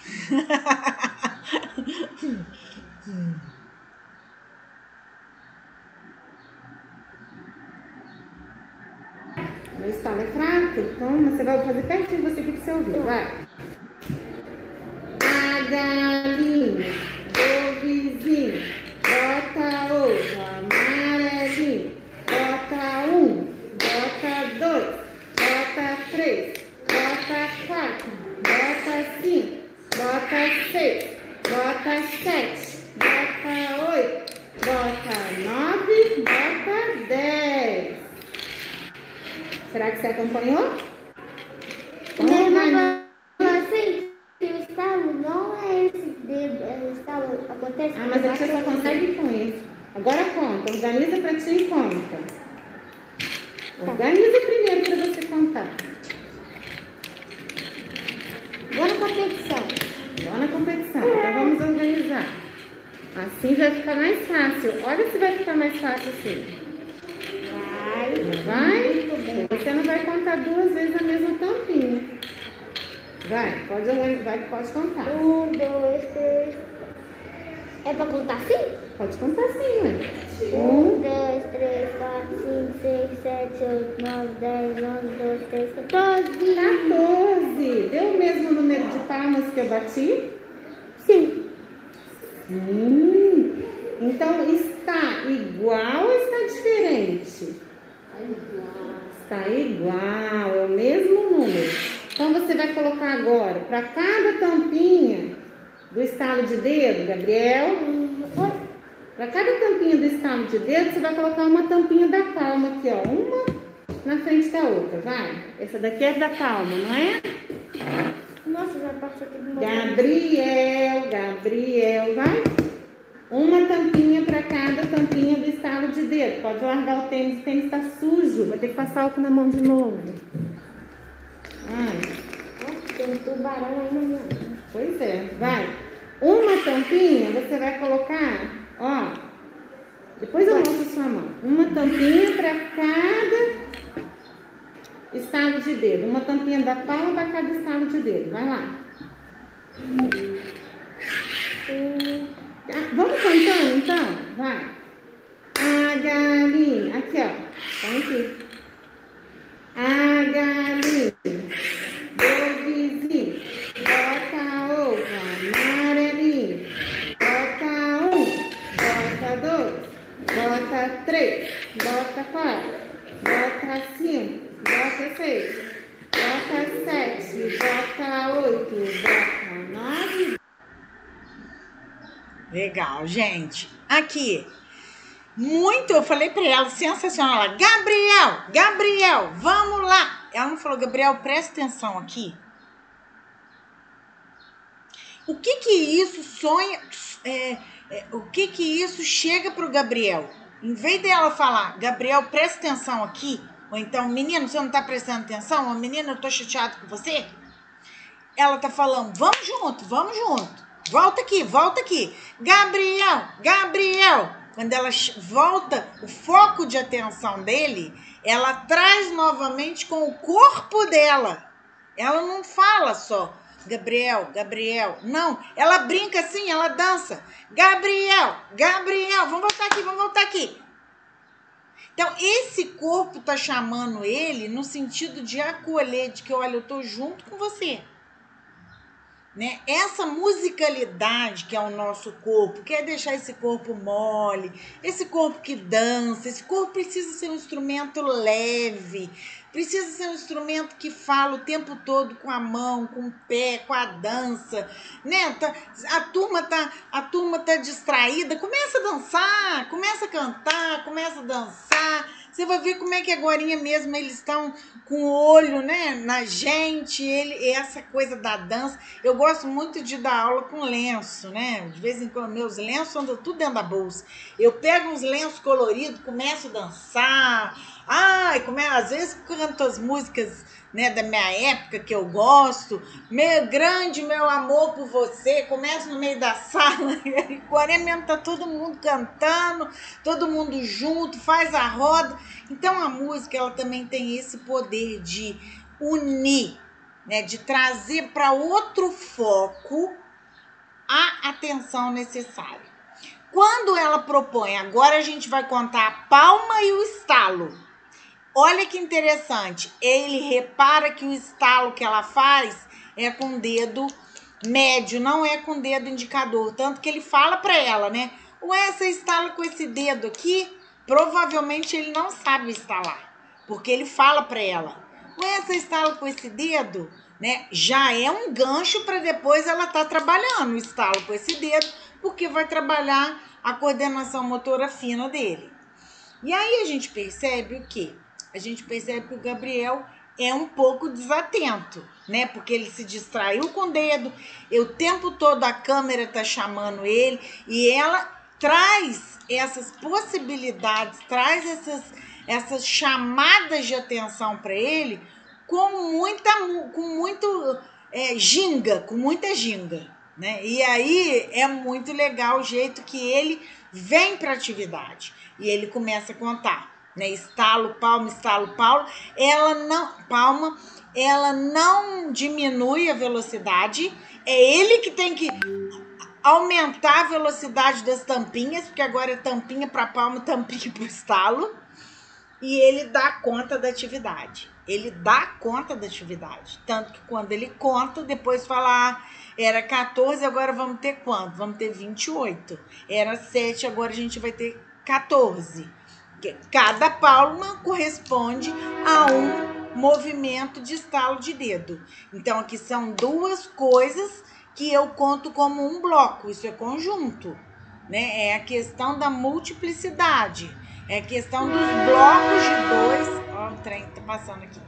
Meu estalo é fraco, então você vai fazer pertinho você que você ouviu, vai. A galinha do vizinho bota ovo amarelinho, bota um, bota dois, bota três, bota quatro, bota cinco, bota seis, bota sete, bota oito, bota nove, bota dez. Será que você acompanhou? Mas não falou assim, que o estalo não é esse dedo, é o estalo acontece. Ah, mas você só consegue com isso. Agora conta, organiza pra ti e conta. Organiza primeiro pra você contar. Vou na competição. Vamos na competição, então vamos organizar. Assim vai ficar mais fácil. Olha se vai ficar mais fácil assim. Vai. Vai? Você não vai contar duas vezes a mesma tampinha. Vai, pode organizar, vai, pode contar. Um, dois, três. É pra contar assim? Pode contar sim, ué. Um, dois, três, quatro, cinco, seis, sete, oito, nove, dez, onze, doze, treze, quatorze. quatorze. Deu o mesmo número de palmas que eu bati? Sim. Hum, então está igual ou está diferente? Está igual, é o mesmo número. Então você vai colocar agora, para cada tampinha do estalo de dedo, Gabriel, para cada tampinha do estalo de dedo, você vai colocar uma tampinha da palma aqui, ó, uma na frente da outra, vai. Essa daqui é da palma, não é? Nossa, já passou aqui do meu. Gabriel, Gabriel, vai. Uma tampinha para cada tampinha do estalo de dedo. Pode largar o tênis, o tênis está sujo. Vai ter que passar álcool na mão de novo. Ai. Tem um tubarão aí na minha. Pois é, vai. Uma tampinha você vai colocar, ó. Depois eu mostro a sua mão. Uma tampinha para cada estalo de dedo. Uma tampinha da palma para cada estalo de dedo. Vai lá. Ah, vamos cantando então? Vai. A galinha. Aqui, ó. Põe aqui. A galinha do vizinho bota ovo amarelinho. Bota um, seis, bota quatro, bota cinco, bota seis, bota sete, bota oito, bota nove. Legal, gente. Aqui. Muito, eu falei pra ela, sensacional. Ela, Gabriel, Gabriel, vamos lá. Ela não falou, Gabriel, presta atenção aqui. O que que isso sonha, é, é, o que que isso chega pro Gabriel? Em vez dela falar, Gabriel, presta atenção aqui, ou então, menino, você não tá prestando atenção? Ou, menino, eu tô chateado com você. Ela tá falando, vamos junto, vamos junto. Volta aqui, volta aqui. Gabriel, Gabriel. Quando ela volta, o foco de atenção dele, ela traz novamente com o corpo dela. Ela não fala só, Gabriel, Gabriel. Não, ela brinca assim, ela dança. Gabriel, Gabriel, vamos voltar aqui, vamos voltar aqui. Então, esse corpo tá chamando ele no sentido de acolher, de que, olha, eu tô junto com você. Né? Essa musicalidade que é o nosso corpo, quer deixar esse corpo mole, esse corpo que dança, esse corpo precisa ser um instrumento leve, precisa ser um instrumento que fala o tempo todo com a mão, com o pé, com a dança, né? Tá, a turma tá, a turma tá distraída, começa a dançar, começa a cantar, começa a dançar. Você vai ver como é que agorinha mesmo eles estão com o olho, né, na gente, ele, essa coisa da dança. Eu gosto muito de dar aula com lenço, né? De vez em quando, meus lenços andam tudo dentro da bolsa. Eu pego uns lenços coloridos, começo a dançar. Ai, como é, às vezes canto as músicas, né, da minha época que eu gosto. Meu grande, meu amor por você. Começo no meio da sala. E agora mesmo tá todo mundo cantando, todo mundo junto, faz a roda. Então a música ela também tem esse poder de unir, né, de trazer para outro foco a atenção necessária. Quando ela propõe, agora a gente vai contar a palma e o estalo. Olha que interessante, ele repara que o estalo que ela faz é com o dedo médio, não é com o dedo indicador, tanto que ele fala para ela, né? Ué, você estala com esse dedo aqui? Provavelmente ele não sabe estalar, porque ele fala para ela. Ué, você estala com esse dedo? Né? Já é um gancho para depois ela estar tá trabalhando o estalo com esse dedo, porque vai trabalhar a coordenação motora fina dele. E aí a gente percebe o quê? A gente percebe que o Gabriel é um pouco desatento, né? Porque ele se distraiu com o dedo, e o tempo todo a câmera tá chamando ele, e ela traz essas possibilidades, traz essas, essas chamadas de atenção para ele com muita, com muito é, ginga, com muita ginga, né? E aí é muito legal o jeito que ele vem para a atividade. E ele começa a contar, né? Estalo, palma, estalo, palma. Ela não, palma, ela não diminui a velocidade. É ele que tem que aumentar a velocidade das tampinhas, porque agora é tampinha para palma, tampinha para estalo. E ele dá conta da atividade. Ele dá conta da atividade. Tanto que quando ele conta, depois fala, ah, era quatorze, agora vamos ter quanto? Vamos ter vinte e oito. Era sete, agora a gente vai ter quatorze. Cada palma corresponde a um movimento de estalo de dedo. Então, aqui são duas coisas que eu conto como um bloco. Isso é conjunto, né? É a questão da multiplicidade. É a questão dos blocos de dois... Ó, o trem tá passando aqui.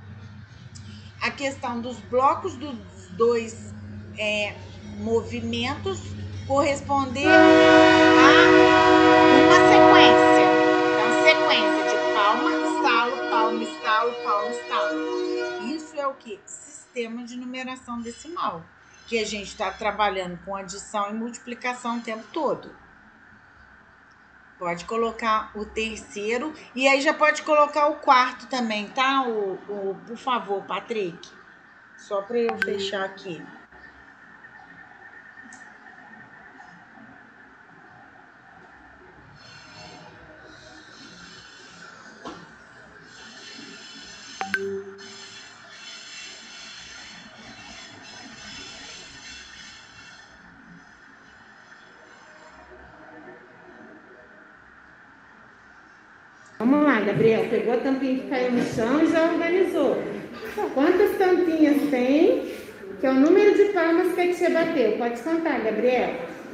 A questão dos blocos dos dois é, movimentos corresponder a uma sequência. Então, sequência de palma, estalo, palma, estalo, palma, estalo. Isso é o quê? Sistema de numeração decimal. Que a gente está trabalhando com adição e multiplicação o tempo todo. Pode colocar o terceiro e aí já pode colocar o quarto também, tá? O, o, por favor, Patrick. Só para eu fechar aqui. Vamos lá, Gabriel. Pegou a tampinha que caiu no chão e já organizou. Quantas tampinhas tem? Que é o número de palmas que a tia bateu. Pode contar, Gabriel.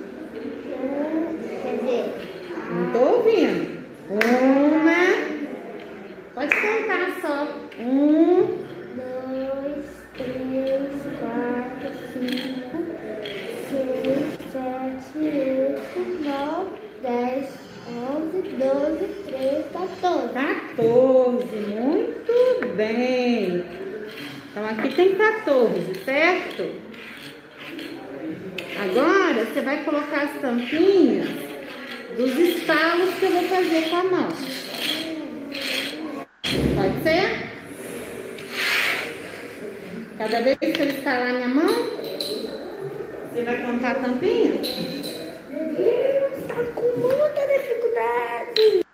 Quer dizer, Não tô ouvindo. Uma. Pode contar só. Um. dois, três, quatro, cinco, seis, sete, oito, nove, dez, onze, doze, treze, quatorze. quatorze. Muito bem. Então aqui tem quatorze, certo? Agora você vai colocar as tampinhas dos estalos que eu vou fazer com a mão. Pode ser? Cada vez que eu estalar minha mão, você vai contar a tampinha? Meu Deus, tá com muita dificuldade.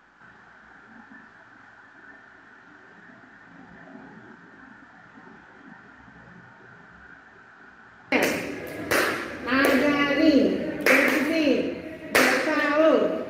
Margarina, Bebezinho, bota um,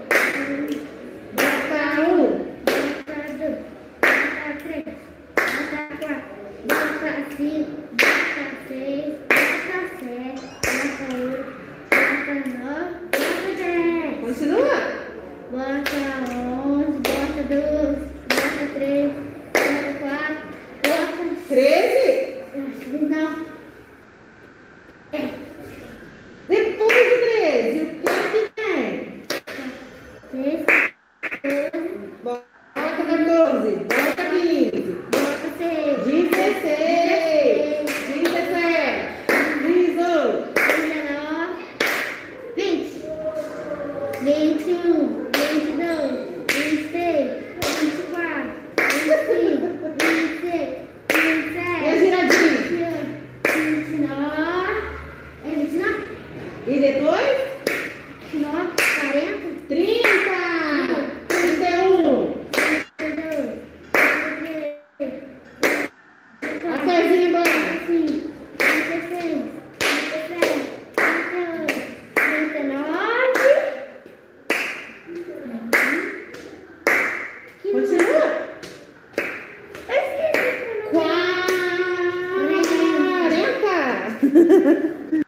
bota um. Bota dois, bota três, bota quatro, bota cinco, bota seis, bota sete, bota oito, bota nove, bota dez. Continua. Bota onze, bota doze, bota treze, bota quatro, bota... treze? Não. É. Depois de treze, o que que tem? treze, doze, Bota quatorze, bota quinze, bota seis, dezesseis, dezessete, dezoito, dezenove, vinte, vinte e um, vinte e dois, vinte e três, vinte e quatro, vinte e cinco, vinte e seis, vinte e e a sete, giradinha. vinte e oito, vinte e nove, é vinte e nove, E depois? vinte e nove, quarenta, trinta, trinta e um. trinta e dois, trinta e três, A coisinha embora. trinta e cinco, trinta e seis, trinta e sete, trinta e oito, trinta e nove. Continua. quarenta.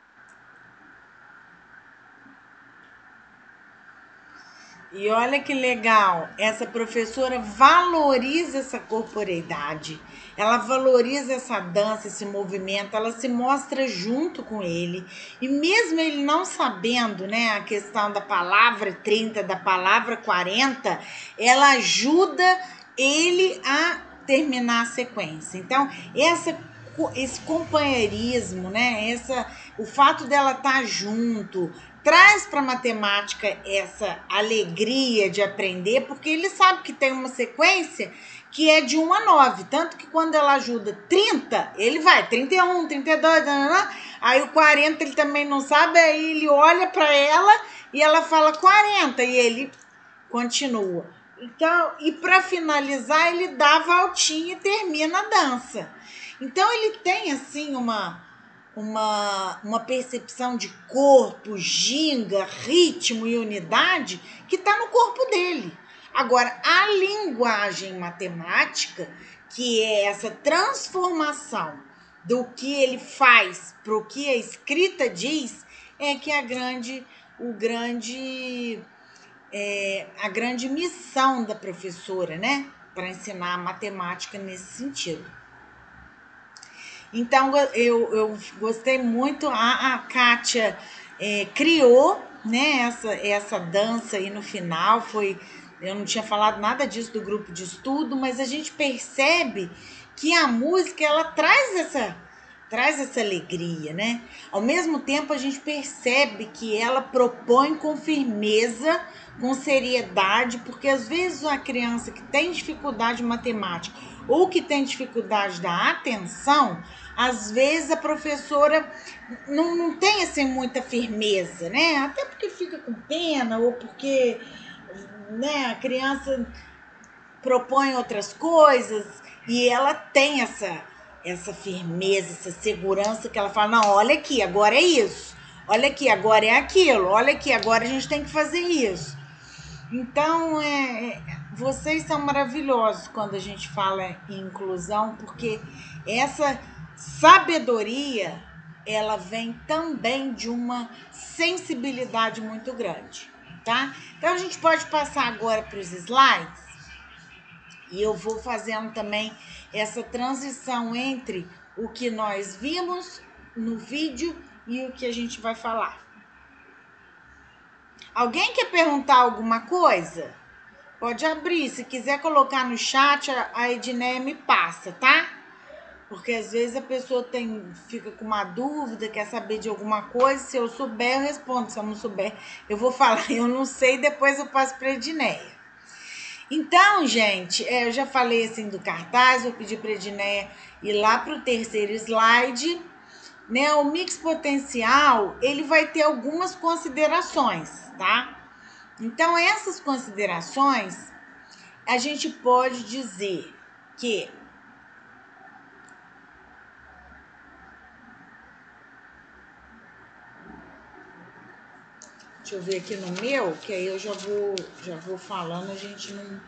E olha que legal, essa professora valoriza essa corporeidade, ela valoriza essa dança, esse movimento, ela se mostra junto com ele. E mesmo ele não sabendo, né, a questão da palavra trinta, da palavra quarenta, ela ajuda ele a terminar a sequência. Então, essa esse companheirismo, né, essa, o fato dela estar junto, traz para a matemática essa alegria de aprender, porque ele sabe que tem uma sequência que é de um a nove, tanto que quando ela ajuda trinta, ele vai trinta e um, trinta e dois, aí o quarenta ele também não sabe, aí ele olha para ela e ela fala quarenta e ele continua. Então, e para finalizar, ele dá a voltinha e termina a dança. Então, ele tem, assim, uma, uma, uma percepção de corpo, ginga, ritmo e unidade que está no corpo dele. Agora, a linguagem matemática, que é essa transformação do que ele faz para o que a escrita diz, é que a grande, o grande, é, a grande missão da professora, né? Para ensinar a matemática nesse sentido. Então, eu, eu gostei muito, a, a Kátia é, criou, né, essa, essa dança aí no final, foi, eu não tinha falado nada disso do grupo de estudo, mas a gente percebe que a música, ela traz essa, traz essa alegria, né? Ao mesmo tempo, a gente percebe que ela propõe com firmeza, com seriedade, porque às vezes a criança que tem dificuldade em matemática ou que tem dificuldade da atenção, às vezes a professora não, não tem assim muita firmeza, né? Até porque fica com pena ou porque, né, a criança propõe outras coisas e ela tem essa, essa firmeza, essa segurança que ela fala, não, olha aqui, agora é isso, olha aqui, agora é aquilo, olha aqui, agora a gente tem que fazer isso. Então, é, vocês são maravilhosos quando a gente fala em inclusão, porque essa sabedoria, ela vem também de uma sensibilidade muito grande, tá? Então, a gente pode passar agora para os slides e eu vou fazendo também essa transição entre o que nós vimos no vídeo e o que a gente vai falar. Alguém quer perguntar alguma coisa? Pode abrir. Se quiser colocar no chat, a Edneia me passa, tá? Porque às vezes a pessoa tem, fica com uma dúvida, quer saber de alguma coisa. Se eu souber, eu respondo. Se eu não souber, eu vou falar. Eu não sei, depois eu passo para a Edneia. Então, gente, é, eu já falei assim do cartaz, vou pedir para a Edneia ir lá para o terceiro slide. Né? O mix potencial, ele vai ter algumas considerações, tá? Então, essas considerações, a gente pode dizer que deixa eu ver aqui no meu, que aí eu já vou, já vou falando, a gente não,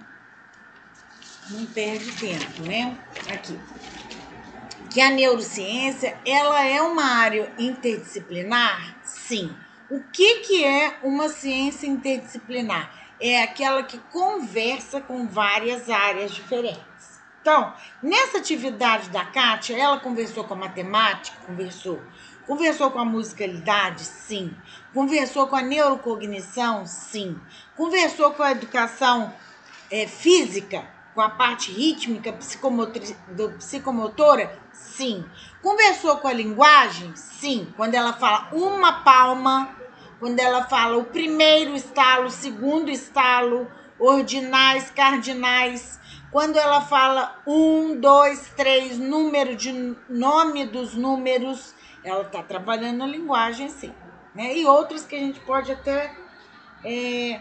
não perde tempo, né? Aqui. Que a neurociência, ela é uma área interdisciplinar? Sim. O que, que é uma ciência interdisciplinar? É aquela que conversa com várias áreas diferentes. Então, nessa atividade da Kátia, ela conversou com a matemática? Conversou. Conversou com a musicalidade? Sim. Conversou com a neurocognição? Sim. Conversou com a educação é, física? Com a parte rítmica, psicomotora? Sim. Conversou com a linguagem? Sim. Quando ela fala uma palma, quando ela fala o primeiro estalo, o segundo estalo, ordinais, cardinais, quando ela fala um, dois, três, número de nome dos números, ela está trabalhando a linguagem, sim. Né? E outras que a gente pode até... É,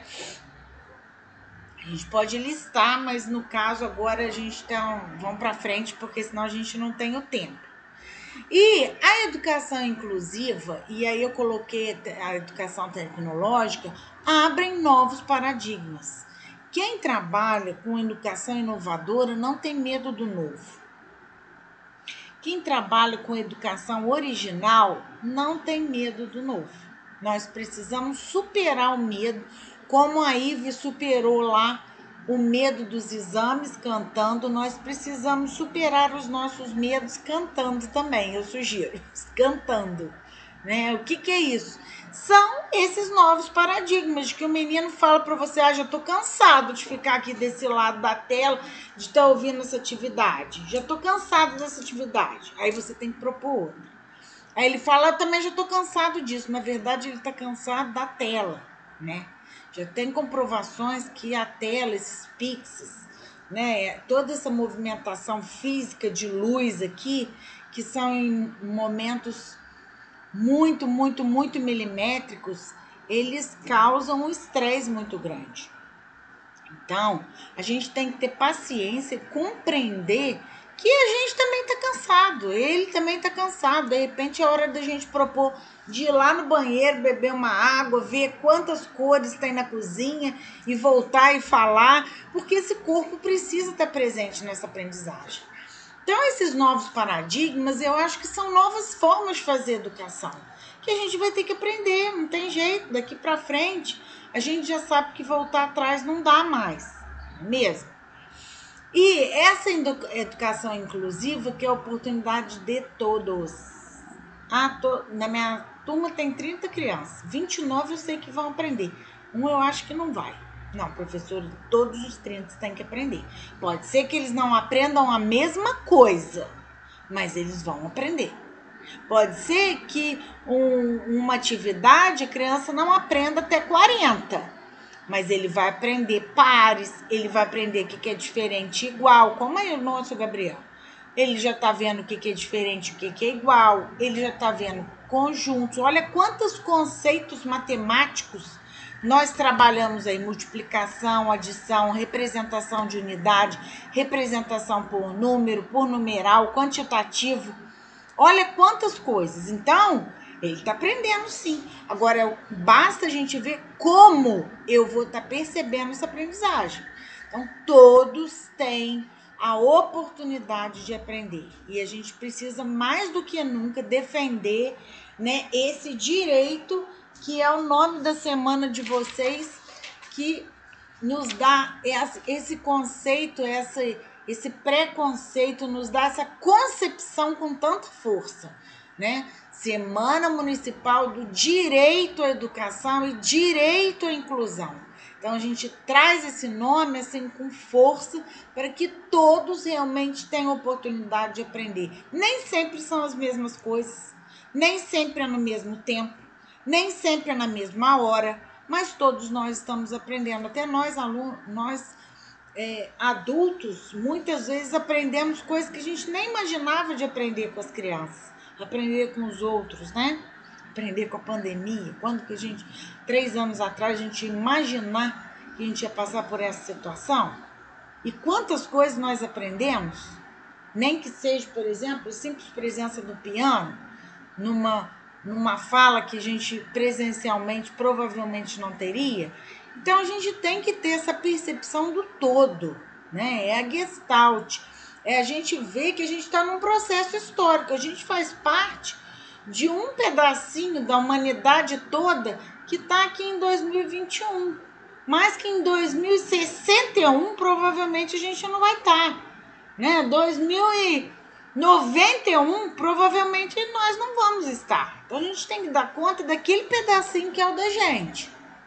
a gente pode listar, mas no caso agora a gente tá, vamos para frente, porque senão a gente não tem o tempo. E a educação inclusiva, e aí eu coloquei a educação tecnológica, abrem novos paradigmas. Quem trabalha com educação inovadora não tem medo do novo. Quem trabalha com educação original não tem medo do novo. Nós precisamos superar o medo, como a Ive superou lá o medo dos exames cantando, nós precisamos superar os nossos medos cantando também, eu sugiro, cantando. Né? O que, que é isso? São esses novos paradigmas de que o menino fala para você, ah, já tô cansado de ficar aqui desse lado da tela, de estar ouvindo essa atividade, já tô cansado dessa atividade. Aí você tem que propor outra. Aí ele fala, eu também já tô cansado disso. Na verdade, ele tá cansado da tela, né? Já tem comprovações que a tela, esses pixels, né, toda essa movimentação física de luz aqui, que são em momentos muito, muito, muito milimétricos, eles causam um estresse muito grande. Então, a gente tem que ter paciência e compreender que a gente também está cansado, ele também está cansado. De repente é hora da gente propor de ir lá no banheiro, beber uma água, ver quantas cores tem na cozinha e voltar e falar, porque esse corpo precisa estar presente nessa aprendizagem. Então, esses novos paradigmas, eu acho que são novas formas de fazer educação, que a gente vai ter que aprender, não tem jeito, daqui para frente, a gente já sabe que voltar atrás não dá mais, mesmo. E essa educação inclusiva, que é a oportunidade de todos. Ah, tô, na minha turma tem trinta crianças, vinte e nove eu sei que vão aprender. Um eu acho que não vai. Não, professor, todos os trinta têm que aprender. Pode ser que eles não aprendam a mesma coisa, mas eles vão aprender. Pode ser que um, uma atividade a criança não aprenda até quarenta, mas ele vai aprender pares, ele vai aprender o que é diferente e igual, como é o nosso Gabriel. Ele já está vendo o que é diferente, o que é igual, ele já está vendo conjuntos. Olha quantos conceitos matemáticos nós trabalhamos aí, multiplicação, adição, representação de unidade, representação por número, por numeral, quantitativo. Olha quantas coisas. Então, ele está aprendendo sim. Agora, basta a gente ver como eu vou estar tá percebendo essa aprendizagem. Então, todos têm a oportunidade de aprender. E a gente precisa, mais do que nunca, defender, né, esse direito, que é o nome da semana de vocês, que nos dá esse conceito, essa, esse preconceito, nos dá essa concepção com tanta força, né? Semana Municipal do Direito à Educação e Direito à Inclusão. Então, a gente traz esse nome assim com força para que todos realmente tenham oportunidade de aprender. Nem sempre são as mesmas coisas, nem sempre é no mesmo tempo, nem sempre é na mesma hora, mas todos nós estamos aprendendo. Até nós, alunos, nós é, adultos, muitas vezes aprendemos coisas que a gente nem imaginava de aprender com as crianças, aprender com os outros, né? Aprender com a pandemia. Quando que a gente, três anos atrás, a gente ia imaginar que a gente ia passar por essa situação? E quantas coisas nós aprendemos, nem que seja, por exemplo, a simples presença do piano, numa, numa fala que a gente presencialmente provavelmente não teria. Então, a gente tem que ter essa percepção do todo, né? É a Gestalt. É a gente ver que a gente está num processo histórico, a gente faz parte de um pedacinho da humanidade toda que está aqui em dois mil e vinte e um. Mas que em dois mil e sessenta e um provavelmente a gente não vai estar. Né? dois mil e noventa e um provavelmente nós não vamos estar. Então a gente tem que dar conta daquele pedacinho que é o da gente.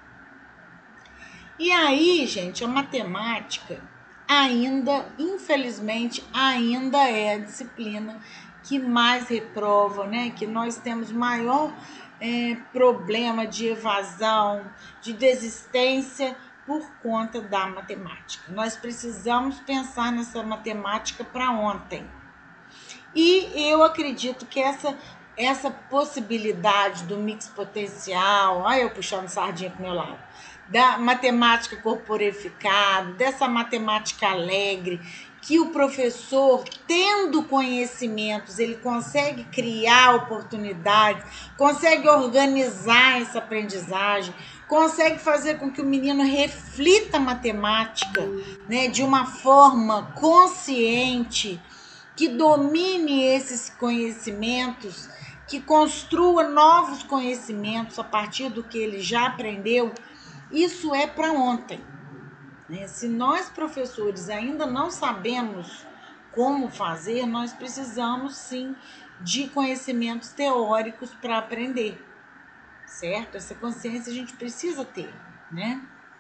E aí, gente, a matemática ainda, infelizmente, ainda é a disciplina que mais reprova, né? Que nós temos maior é, problema de evasão, de desistência por conta da matemática. Nós precisamos pensar nessa matemática para ontem. E eu acredito que essa, essa possibilidade do mix potencial, olha eu puxando sardinha para o meu lado, da matemática corporificada, dessa matemática alegre, que o professor, tendo conhecimentos, ele consegue criar oportunidades, consegue organizar essa aprendizagem, consegue fazer com que o menino reflita a matemática, né, de uma forma consciente, que domine esses conhecimentos, que construa novos conhecimentos a partir do que ele já aprendeu. Isso é para ontem. Se nós, professores, ainda não sabemos como fazer, nós precisamos, sim, de conhecimentos teóricos para aprender, certo? Essa consciência a gente precisa ter, né?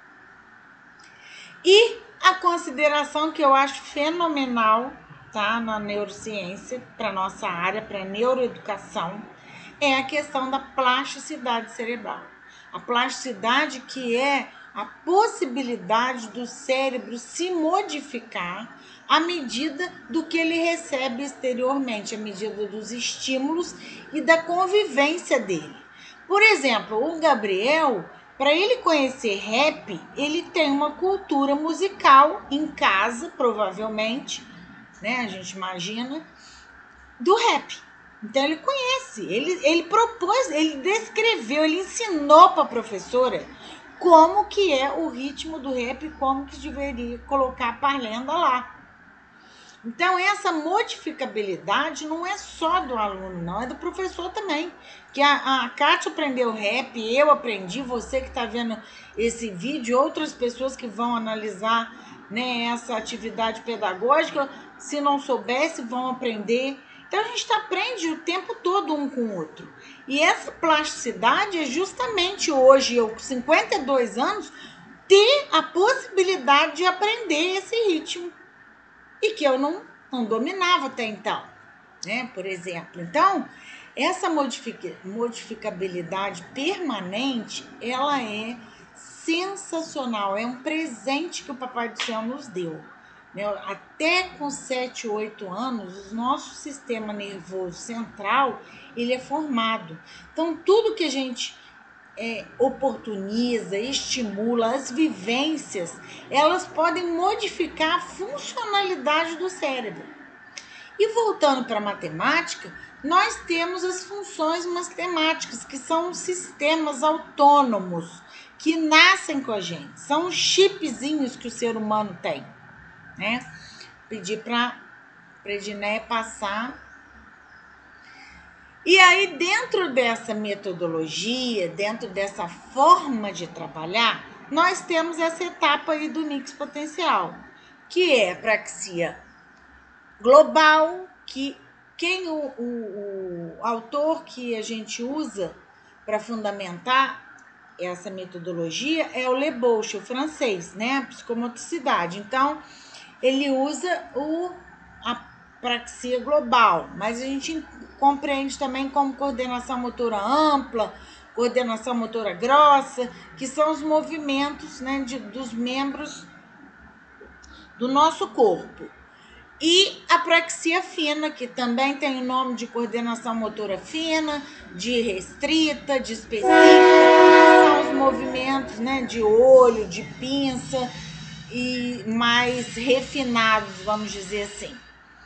E a consideração que eu acho fenomenal, tá, na neurociência, para nossa área, para a neuroeducação, é a questão da plasticidade cerebral. A plasticidade que é a possibilidade do cérebro se modificar à medida do que ele recebe exteriormente, à medida dos estímulos e da convivência dele. Por exemplo, o Gabriel, para ele conhecer rap, ele tem uma cultura musical em casa, provavelmente, né? A gente imagina, do rap. Então ele conhece, ele, ele propôs, ele descreveu, ele ensinou para a professora como que é o ritmo do rap, como que deveria colocar a parlenda lá. Então, essa modificabilidade não é só do aluno, não, é do professor também. Que a, a Kátia aprendeu rap, eu aprendi, você que está vendo esse vídeo, outras pessoas que vão analisar, né, essa atividade pedagógica, se não soubesse, vão aprender. Então, a gente aprende o tempo todo um com o outro. E essa plasticidade é justamente hoje, eu com cinquenta e dois anos, ter a possibilidade de aprender esse ritmo. E que eu não, não dominava até então, né? Por exemplo. Então, essa modific, modificabilidade permanente, ela é sensacional. É um presente que o Papai do Céu nos deu. Até com sete, oito anos, o nosso sistema nervoso central, ele é formado. Então, tudo que a gente é, oportuniza, estimula, as vivências, elas podem modificar a funcionalidade do cérebro. E voltando para a matemática, nós temos as funções matemáticas, que são sistemas autônomos, que nascem com a gente. São os chipzinhos que o ser humano tem, né? Pedir para a Edneia passar. E aí, dentro dessa metodologia, dentro dessa forma de trabalhar, nós temos essa etapa aí do Nix Potencial, que é a praxia global, que quem o, o, o autor que a gente usa para fundamentar essa metodologia é o Leboche, o francês, né? A psicomotricidade. Então, ele usa o, a praxia global, mas a gente compreende também como coordenação motora ampla, coordenação motora grossa, que são os movimentos, né, de, dos membros do nosso corpo. E a praxia fina, que também tem o nome de coordenação motora fina, de restrita, de específica, que são os movimentos, né, de olho, de pinça e mais refinados, vamos dizer assim.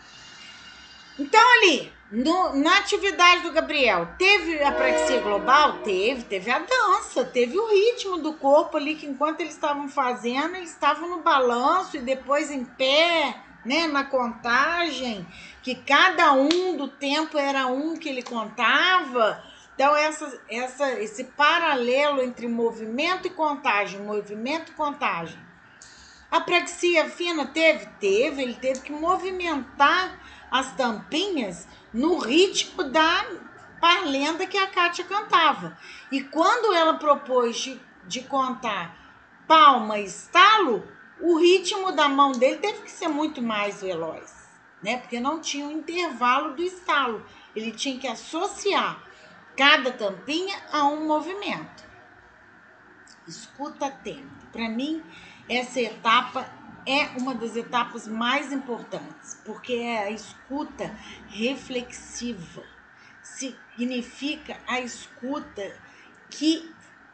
Então, ali, no, na atividade do Gabriel, teve a praxia global? Teve, teve a dança, teve o ritmo do corpo ali, que enquanto eles estavam fazendo, eles estavam no balanço e depois em pé, né, na contagem, que cada um do tempo era um que ele contava. Então, essa, essa, esse paralelo entre movimento e contagem, movimento e contagem. A praxia fina teve? Teve, ele teve que movimentar as tampinhas no ritmo da parlenda que a Kátia cantava. E quando ela propôs de, de contar palma e estalo, o ritmo da mão dele teve que ser muito mais veloz, né? Porque não tinha um intervalo do estalo. Ele tinha que associar cada tampinha a um movimento. Escuta atento. Para mim, essa etapa é uma das etapas mais importantes, porque é a escuta reflexiva. Significa a escuta que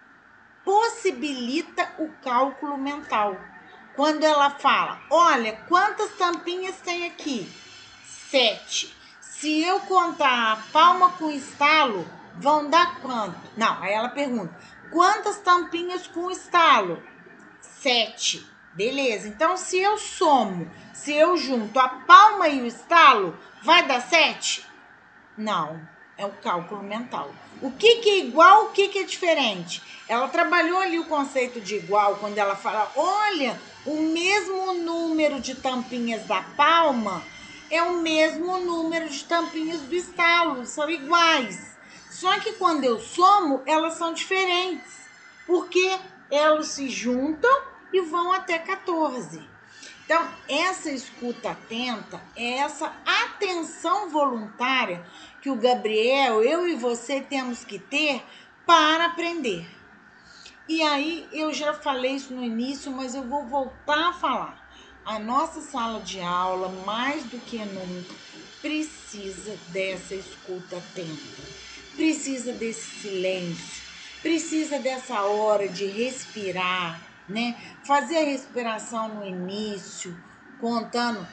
possibilita o cálculo mental. Quando ela fala, olha, quantas tampinhas tem aqui? Sete. Se eu contar a palma com estalo, vão dar quanto? Não, aí ela pergunta, quantas tampinhas com estalo? Sete. Beleza, então se eu somo, se eu junto a palma e o estalo, vai dar sete? Não, é o cálculo mental. O que, que é igual, o que, que é diferente? Ela trabalhou ali o conceito de igual quando ela fala, olha, o mesmo número de tampinhas da palma é o mesmo número de tampinhas do estalo, são iguais. Só que quando eu somo, elas são diferentes, porque elas se juntam e vão até quatorze. Então, essa escuta atenta é essa atenção voluntária que o Gabriel, eu e você temos que ter para aprender. E aí, eu já falei isso no início, mas eu vou voltar a falar. A nossa sala de aula, mais do que nunca, precisa dessa escuta atenta. Precisa desse silêncio. Precisa dessa hora de respirar, né? Fazer a respiração no início, contando.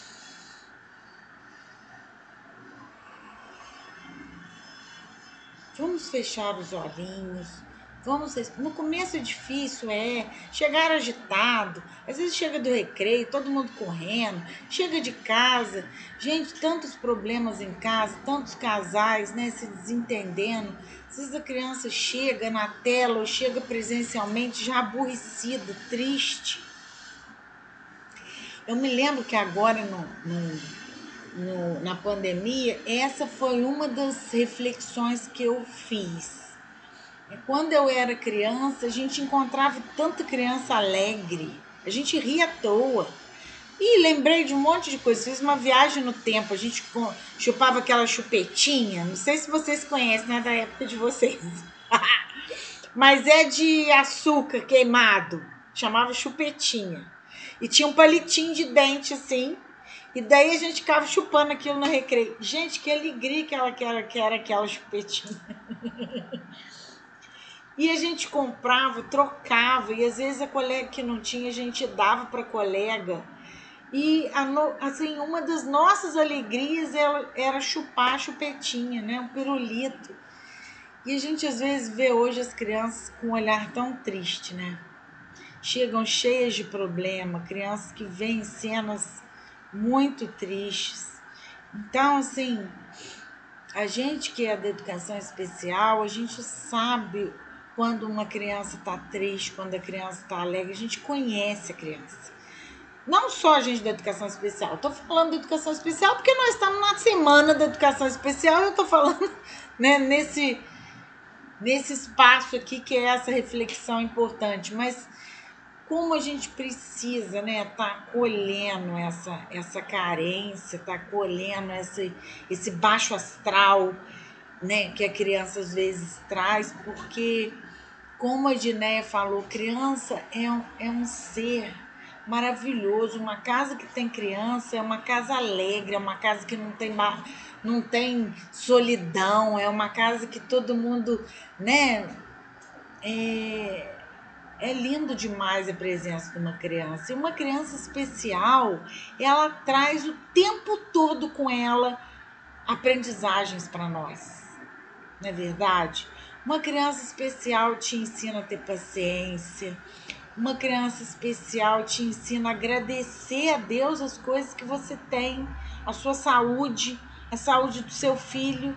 Vamos fechar os olhinhos. Vamos, no começo é difícil, é, chegar agitado, às vezes chega do recreio, todo mundo correndo, chega de casa, gente, tantos problemas em casa, tantos casais, né, se desentendendo, às vezes a criança chega na tela ou chega presencialmente já aborrecida, triste. Eu me lembro que agora no, no, no, na pandemia, essa foi uma das reflexões que eu fiz. Quando eu era criança, a gente encontrava tanta criança alegre, a gente ria à toa. E lembrei de um monte de coisa, fiz uma viagem no tempo, a gente chupava aquela chupetinha, não sei se vocês conhecem, né, da época de vocês, mas é de açúcar queimado, chamava chupetinha. E tinha um palitinho de dente assim, e daí a gente ficava chupando aquilo no recreio. Gente, que alegria que, ela, que, era, que era aquela chupetinha. E a gente comprava, trocava, e às vezes a colega que não tinha, a gente dava para a colega. E, assim, uma das nossas alegrias era, era chupar a chupetinha, né? Um pirulito. E a gente às vezes vê hoje as crianças com um olhar tão triste, né? Chegam cheias de problema, crianças que veem cenas muito tristes. Então, assim, a gente que é da educação especial, a gente sabe quando uma criança está triste, quando a criança está alegre, a gente conhece a criança. Não só a gente da educação especial, estou falando da educação especial porque nós estamos na semana da educação especial e eu estou falando, né, nesse, nesse espaço aqui que é essa reflexão importante, mas como a gente precisa, né, tá acolhendo essa, essa carência, tá acolhendo esse, esse baixo astral, né, que a criança às vezes traz, porque, como a Dinéia falou, criança é um, é um ser maravilhoso. Uma casa que tem criança é uma casa alegre, é uma casa que não tem, não tem solidão, é uma casa que todo mundo, né, é... É lindo demais a presença de uma criança. E uma criança especial, ela traz o tempo todo com ela aprendizagens para nós. Não é verdade? Uma criança especial te ensina a ter paciência. Uma criança especial te ensina a agradecer a Deus as coisas que você tem, a sua saúde, a saúde do seu filho.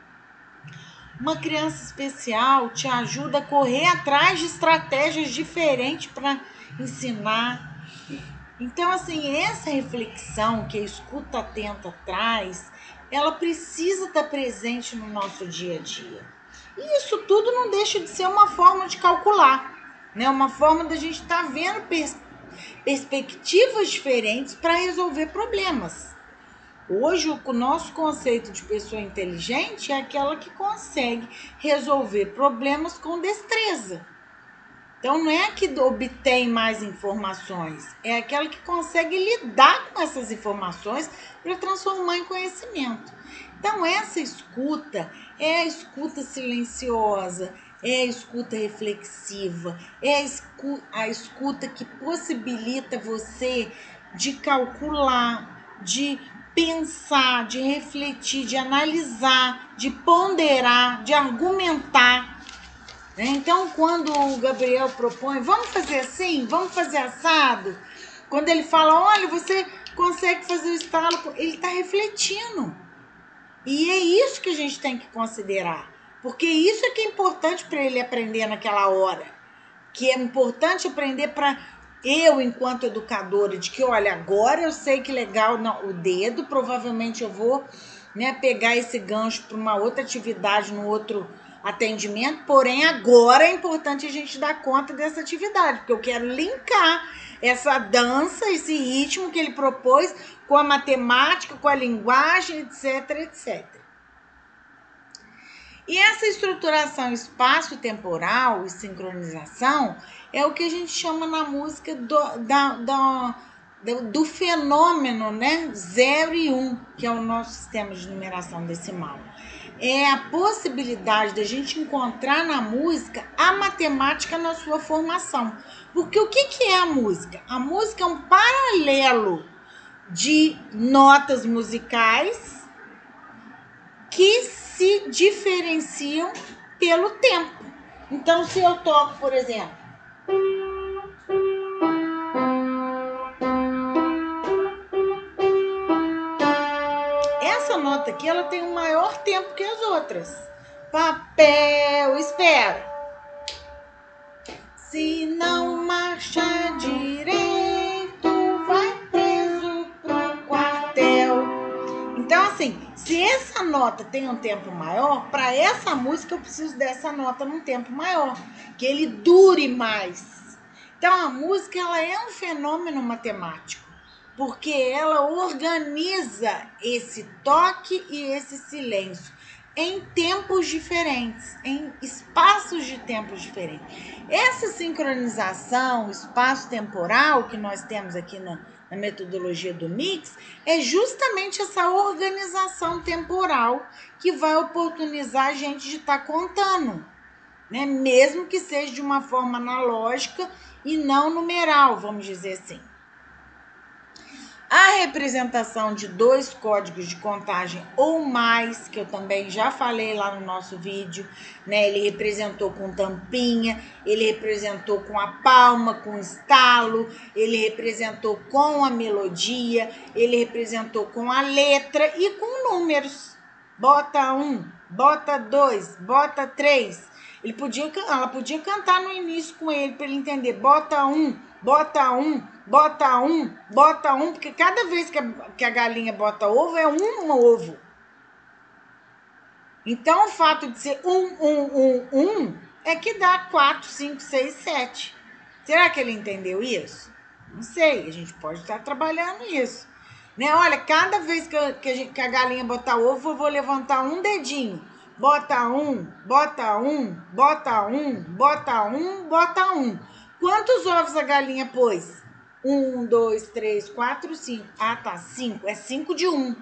Uma criança especial te ajuda a correr atrás de estratégias diferentes para ensinar. Então, assim, essa reflexão que a escuta atenta traz, ela precisa estar presente no nosso dia a dia. E isso tudo não deixa de ser uma forma de calcular, né? Uma forma da gente estar vendo pers- perspectivas diferentes para resolver problemas. Hoje, o nosso conceito de pessoa inteligente é aquela que consegue resolver problemas com destreza. Então, não é a que obtém mais informações, é aquela que consegue lidar com essas informações para transformar em conhecimento. Então, essa escuta é a escuta silenciosa, é a escuta reflexiva, é a escuta, a escuta que possibilita você de calcular, de pensar, de refletir, de analisar, de ponderar, de argumentar. Então, quando o Gabriel propõe, vamos fazer assim, vamos fazer assado, quando ele fala, olha, você consegue fazer o estalo, ele está refletindo. E é isso que a gente tem que considerar, porque isso é que é importante para ele aprender naquela hora, que é importante aprender para eu, enquanto educadora, de que, olha, agora eu sei que legal não, o dedo, provavelmente eu vou, né, pegar esse gancho para uma outra atividade, no outro atendimento, porém agora é importante a gente dar conta dessa atividade, porque eu quero linkar essa dança, esse ritmo que ele propôs com a matemática, com a linguagem, etc, etcétera. E essa estruturação espaço-temporal e sincronização é o que a gente chama na música do, da, da, do, do fenômeno, né? zero e um, que é o nosso sistema de numeração decimal. É a possibilidade da gente encontrar na música a matemática na sua formação. Porque o que, que é a música? A música é um paralelo de notas musicais que se diferenciam pelo tempo. Então, se eu toco, por exemplo, essa nota aqui, ela tem um maior tempo que as outras. Papel, espera. Se não marchar direito, vai preso pro quartel. Então, assim, se essa nota tem um tempo maior, para essa música eu preciso dessa nota num tempo maior, que ele dure mais. Então, a música, ela é um fenômeno matemático, porque ela organiza esse toque e esse silêncio em tempos diferentes, em espaços de tempos diferentes. Essa sincronização espaço-temporal que nós temos aqui na, na metodologia do Mix é justamente essa organização temporal que vai oportunizar a gente de estar contando, né? Mesmo que seja de uma forma analógica e não numeral, vamos dizer assim. A representação de dois códigos de contagem ou mais, que eu também já falei lá no nosso vídeo, né? Ele representou com tampinha, ele representou com a palma, com estalo, ele representou com a melodia, ele representou com a letra e com números. Bota um, bota dois, bota três. Ele podia, ela podia cantar no início com ele para ele entender. Bota um, bota um, bota um, bota um, porque cada vez que a, que a galinha bota ovo, é um, um ovo. Então, o fato de ser um, um, um, um, é que dá quatro, cinco, seis, sete. Será que ele entendeu isso? Não sei, a gente pode estar trabalhando isso. Né? Olha, cada vez que, eu, que, a gente, que a galinha botar ovo, eu vou levantar um dedinho. Bota um, bota um, bota um, bota um, bota um. Quantos ovos a galinha pôs? Um, dois, três, quatro, cinco. Ah, tá, cinco. É cinco de um.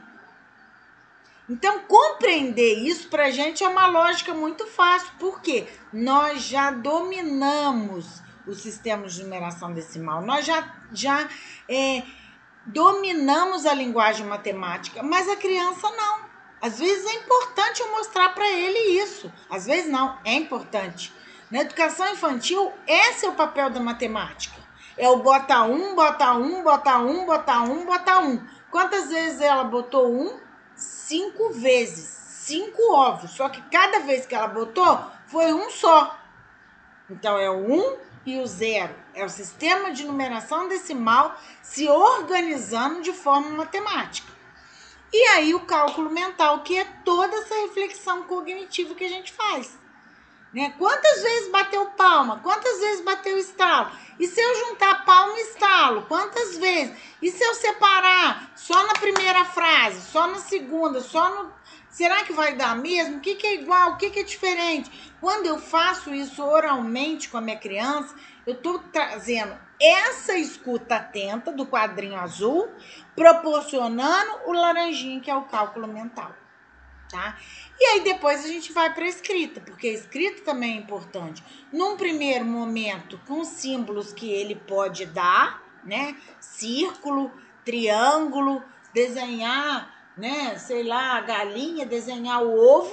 Então, compreender isso pra gente é uma lógica muito fácil. Por quê? Nós já dominamos o sistema de numeração decimal. Nós já, já é, dominamos a linguagem matemática, mas a criança não. Às vezes é importante eu mostrar para ele isso. Às vezes não, é importante. Na educação infantil, esse é o papel da matemática. É o bota um, bota um, bota um, bota um, bota um. Quantas vezes ela botou um? Cinco vezes. Cinco ovos. Só que cada vez que ela botou, foi um só. Então, é o um e o zero. É o sistema de numeração decimal se organizando de forma matemática. E aí o cálculo mental, que é toda essa reflexão cognitiva que a gente faz. Né? Quantas vezes bateu palma? Quantas vezes bateu estalo? E se eu juntar palma e estalo? Quantas vezes? E se eu separar só na primeira frase, só na segunda, só no... Será que vai dar mesmo? O que, que é igual? O que, que é diferente? Quando eu faço isso oralmente com a minha criança, eu estou trazendo essa escuta atenta do quadrinho azul, proporcionando o laranjinho, que é o cálculo mental. Tá? E aí depois a gente vai para a escrita, porque a escrita também é importante. Num primeiro momento, com símbolos que ele pode dar, né? Círculo, triângulo, desenhar, né? Sei lá, a galinha, desenhar o ovo,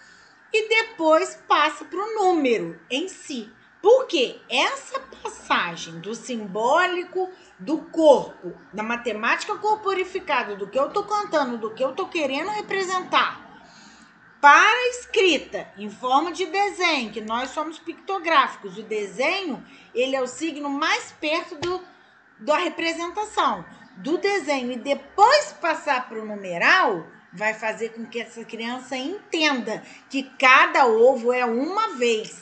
e depois passa para o número em si. Porque essa passagem do simbólico, do corpo, da matemática corporificada, do que eu estou contando, do que eu estou querendo representar, para a escrita, em forma de desenho, que nós somos pictográficos, o desenho, ele é o signo mais perto do, da representação, do desenho. E depois passar para o numeral, vai fazer com que essa criança entenda que cada ovo é uma vez.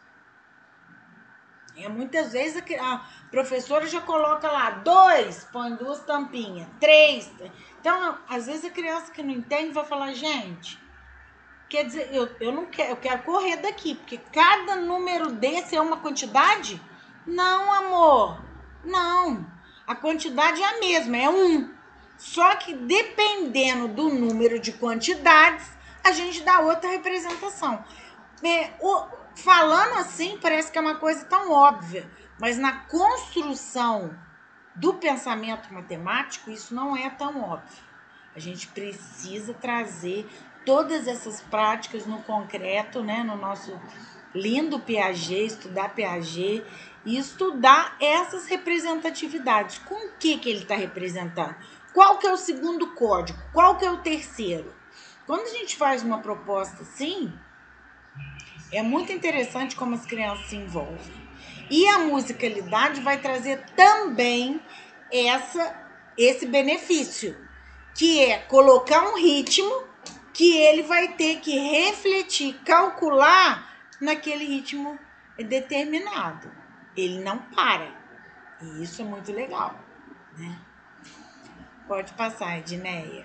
É, muitas vezes a professora já coloca lá, dois, põe duas tampinhas, três. Então, às vezes a criança que não entende vai falar, gente, quer dizer, eu, eu não quero, eu quero correr daqui, porque cada número desse é uma quantidade? Não, amor, não. A quantidade é a mesma, é um. Só que dependendo do número de quantidades, a gente dá outra representação. É, o, falando assim, parece que é uma coisa tão óbvia, mas na construção do pensamento matemático, isso não é tão óbvio. A gente precisa trazer todas essas práticas no concreto, né, no nosso lindo Piaget, estudar Piaget e estudar essas representatividades. Com o que, que ele está representando? Qual que é o segundo código? Qual que é o terceiro? Quando a gente faz uma proposta assim, é muito interessante como as crianças se envolvem. E a musicalidade vai trazer também essa, esse benefício, que é colocar um ritmo que ele vai ter que refletir, calcular naquele ritmo determinado. Ele não para. E isso é muito legal, né? Pode passar, Edneia.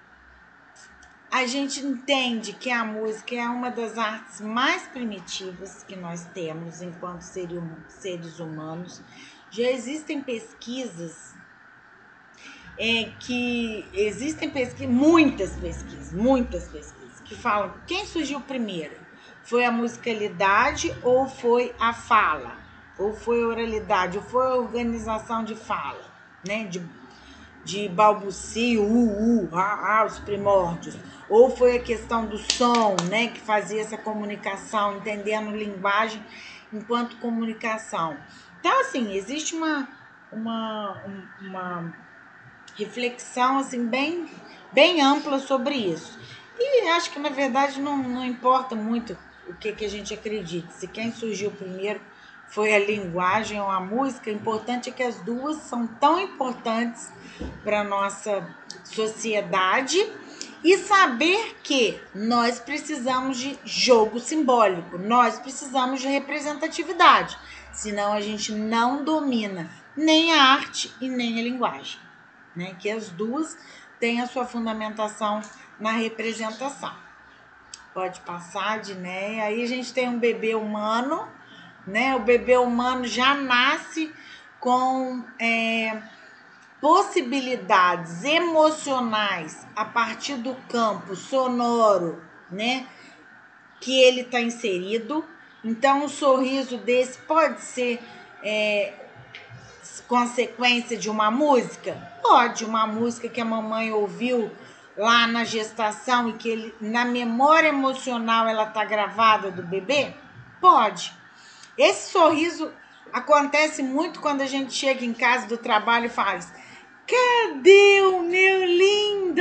A gente entende que a música é uma das artes mais primitivas que nós temos enquanto seres humanos. Já existem pesquisas é, que existem pesquisas, muitas pesquisas, muitas pesquisas que falam quem surgiu primeiro? Foi a musicalidade ou foi a fala? Ou foi a oralidade? Ou foi a organização de fala, né? De de balbucio, uh, uh, ah, ah, os primórdios, ou foi a questão do som, né, que fazia essa comunicação, entendendo linguagem enquanto comunicação. Então, assim, existe uma, uma, uma reflexão assim, bem, bem ampla sobre isso. E acho que, na verdade, não, não importa muito o que, que a gente acredita. Se quem surgiu primeiro foi a linguagem ou a música, o importante é que as duas são tão importantes para a nossa sociedade e saber que nós precisamos de jogo simbólico, nós precisamos de representatividade, senão a gente não domina nem a arte e nem a linguagem, né? Que as duas têm a sua fundamentação na representação. Pode passar, Diné. Aí a gente tem um bebê humano, né? O bebê humano já nasce com é, possibilidades emocionais a partir do campo sonoro, né? Que ele está inserido. Então, um sorriso desse pode ser é, consequência de uma música? Pode, uma música que a mamãe ouviu lá na gestação e que ele, na memória emocional ela está gravada do bebê? Pode. Esse sorriso acontece muito quando a gente chega em casa do trabalho e faz: cadê o meu lindo?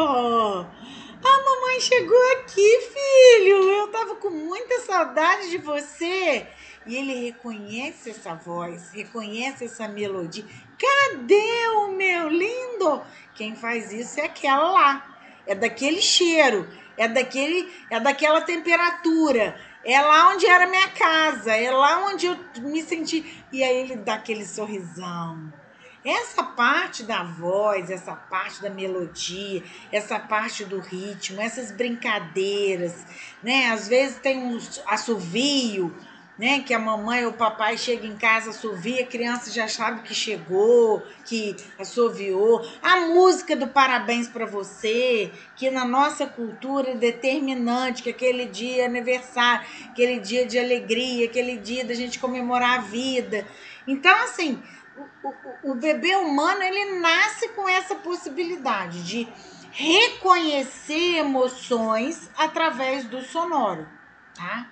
A mamãe chegou aqui, filho. Eu tava com muita saudade de você. E ele reconhece essa voz, reconhece essa melodia. Cadê o meu lindo? Quem faz isso é aquela lá. É daquele cheiro, é, daquele, é daquela temperatura. É lá onde era minha casa, é lá onde eu me senti. E aí ele dá aquele sorrisão. Essa parte da voz, essa parte da melodia, essa parte do ritmo, essas brincadeiras, né? Às vezes tem um assovio, né? Que a mamãe ou o papai chega em casa, assovia, a criança já sabe que chegou, que assoviou. A música do parabéns para você, que na nossa cultura é determinante, que aquele dia é aniversário, aquele dia de alegria, aquele dia da gente comemorar a vida. Então, assim, o, o, o bebê humano, ele nasce com essa possibilidade de reconhecer emoções através do sonoro, tá?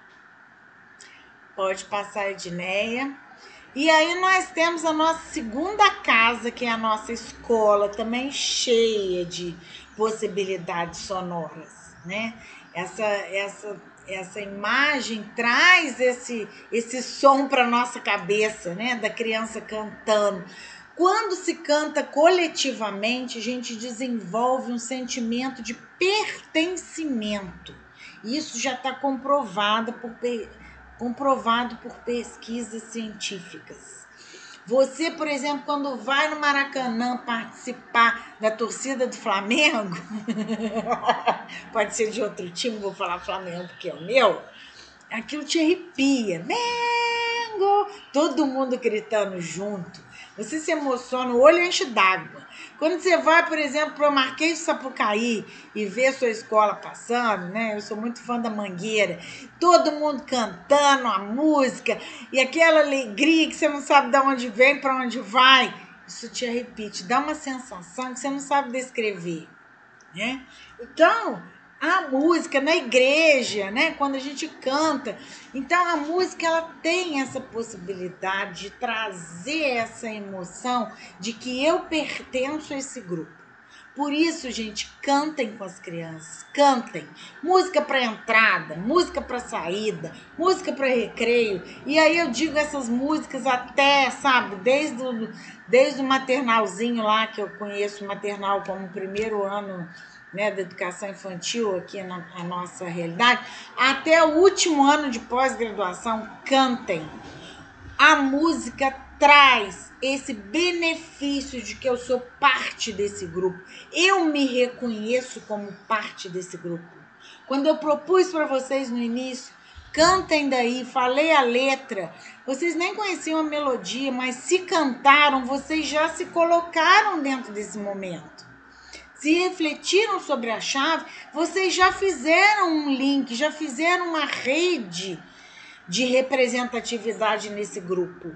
Pode passar, Edneia. E aí nós temos a nossa segunda casa, que é a nossa escola, também cheia de possibilidades sonoras, né? Essa, essa, essa imagem traz esse, esse som para nossa cabeça, né? Da criança cantando. Quando se canta coletivamente, a gente desenvolve um sentimento de pertencimento. Isso já está comprovado por comprovado por pesquisas científicas. Você, por exemplo, quando vai no Maracanã participar da torcida do Flamengo, pode ser de outro time, vou falar Flamengo porque é o meu, aquilo te arrepia. Mengo! Todo mundo gritando junto. Você se emociona, o olho enche d'água. Quando você vai, por exemplo, para o Marquês de Sapucaí e vê a sua escola passando, né? Eu sou muito fã da Mangueira. Todo mundo cantando a música e aquela alegria que você não sabe de onde vem, para onde vai. Isso te arrepia, te dá uma sensação que você não sabe descrever, né? Então, a música na igreja, né? Quando a gente canta. Então, a música, ela tem essa possibilidade de trazer essa emoção de que eu pertenço a esse grupo. Por isso, gente, cantem com as crianças, cantem. Música para entrada, música para saída, música para recreio. E aí eu digo essas músicas até, sabe, desde o, desde o maternalzinho lá, que eu conheço o maternal como primeiro ano, né, da educação infantil aqui na, na nossa realidade, até o último ano de pós-graduação, cantem. A música traz esse benefício de que eu sou parte desse grupo. Eu me reconheço como parte desse grupo. Quando eu propus para vocês no início, cantem daí, falei a letra, vocês nem conheciam a melodia, mas se cantaram, vocês já se colocaram dentro desse momento. Se refletiram sobre a chave, vocês já fizeram um link, já fizeram uma rede de representatividade nesse grupo.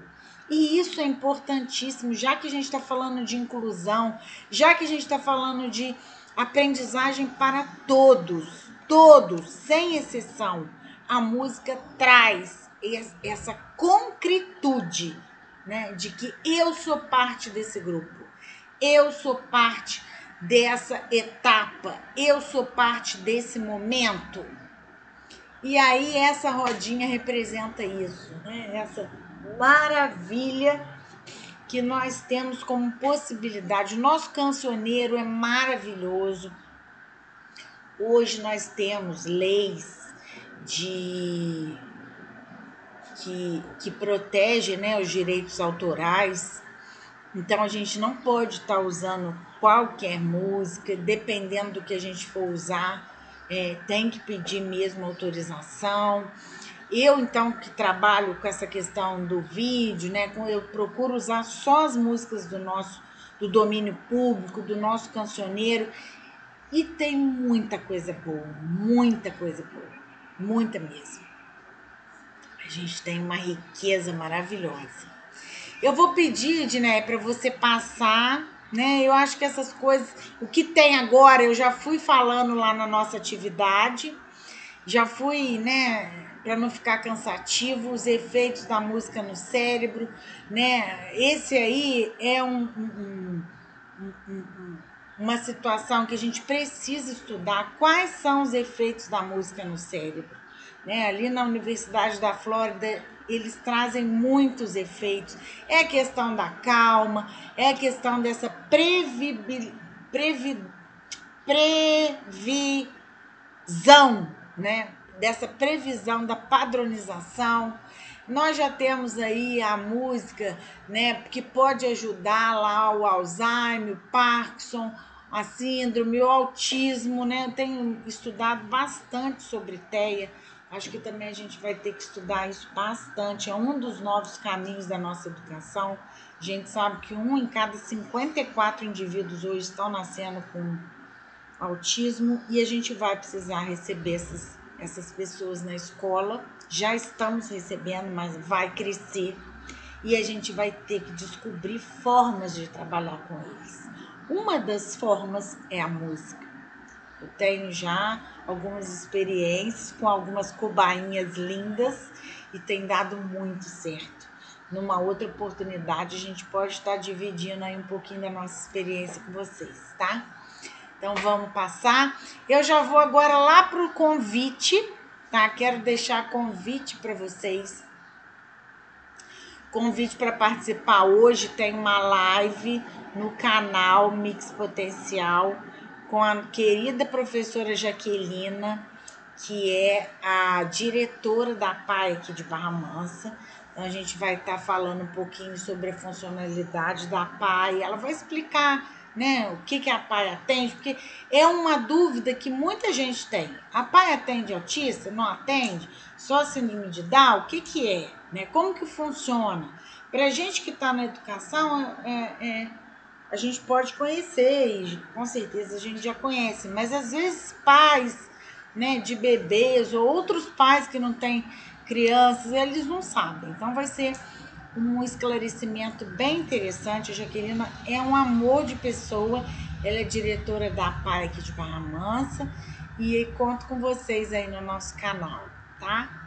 E isso é importantíssimo, já que a gente está falando de inclusão, já que a gente está falando de aprendizagem para todos, todos, sem exceção. A música traz essa concretude, né, de que eu sou parte desse grupo, eu sou parte dessa etapa, eu sou parte desse momento. E aí essa rodinha representa isso, né? Essa maravilha que nós temos como possibilidade. O nosso cancioneiro é maravilhoso. Hoje nós temos leis de que, que protegem, né, os direitos autorais. Então a gente não pode estar usando qualquer música, dependendo do que a gente for usar, é, tem que pedir mesmo autorização. Eu, então, que trabalho com essa questão do vídeo, né, eu procuro usar só as músicas do nosso, do domínio público, do nosso cancioneiro, e tem muita coisa boa, muita coisa boa, muita mesmo. A gente tem uma riqueza maravilhosa. Eu vou pedir, Edneia, para você passar, né? Eu acho que essas coisas, o que tem agora, eu já fui falando lá na nossa atividade, já fui, né, para não ficar cansativo, os efeitos da música no cérebro, né? Esse aí é um, um, um, um, uma situação que a gente precisa estudar, quais são os efeitos da música no cérebro, né? Ali na Universidade da Flórida, eles trazem muitos efeitos. É a questão da calma, é a questão dessa previ, previ, previsão, né? Dessa previsão da padronização. Nós já temos aí a música, né, que pode ajudar lá o Alzheimer, o Parkinson, a síndrome, o autismo, né? Eu tenho estudado bastante sobre T E A. Acho que também a gente vai ter que estudar isso bastante. É um dos novos caminhos da nossa educação. A gente sabe que um em cada cinquenta e quatro indivíduos hoje estão nascendo com autismo e a gente vai precisar receber essas, essas pessoas na escola. Já estamos recebendo, mas vai crescer. E a gente vai ter que descobrir formas de trabalhar com eles. Uma das formas é a música. Eu tenho já algumas experiências com algumas cobainhas lindas e tem dado muito certo. Numa outra oportunidade, a gente pode estar dividindo aí um pouquinho da nossa experiência com vocês, tá? Então, vamos passar. Eu já vou agora lá para o convite, tá? Quero deixar convite para vocês. Convite para participar hoje. Tem uma live no canal Mix Potencial com a querida professora Jaquelina, que é a diretora da P A I aqui de Barra Mansa. Então, a gente vai estar falando um pouquinho sobre a funcionalidade da P A I. Ela vai explicar, né, o que, que a P A I atende, porque é uma dúvida que muita gente tem. A P A I atende autista? Não atende? Só síndrome de Down? O que, que é? Né? Como que funciona? Para a gente que está na educação, é, é, a gente pode conhecer, e com certeza a gente já conhece, mas às vezes pais, né, de bebês ou outros pais que não têm crianças, eles não sabem. Então vai ser um esclarecimento bem interessante. A Jaquelina é um amor de pessoa, ela é diretora da P A I aqui de Barra Mansa e conto com vocês aí no nosso canal, tá?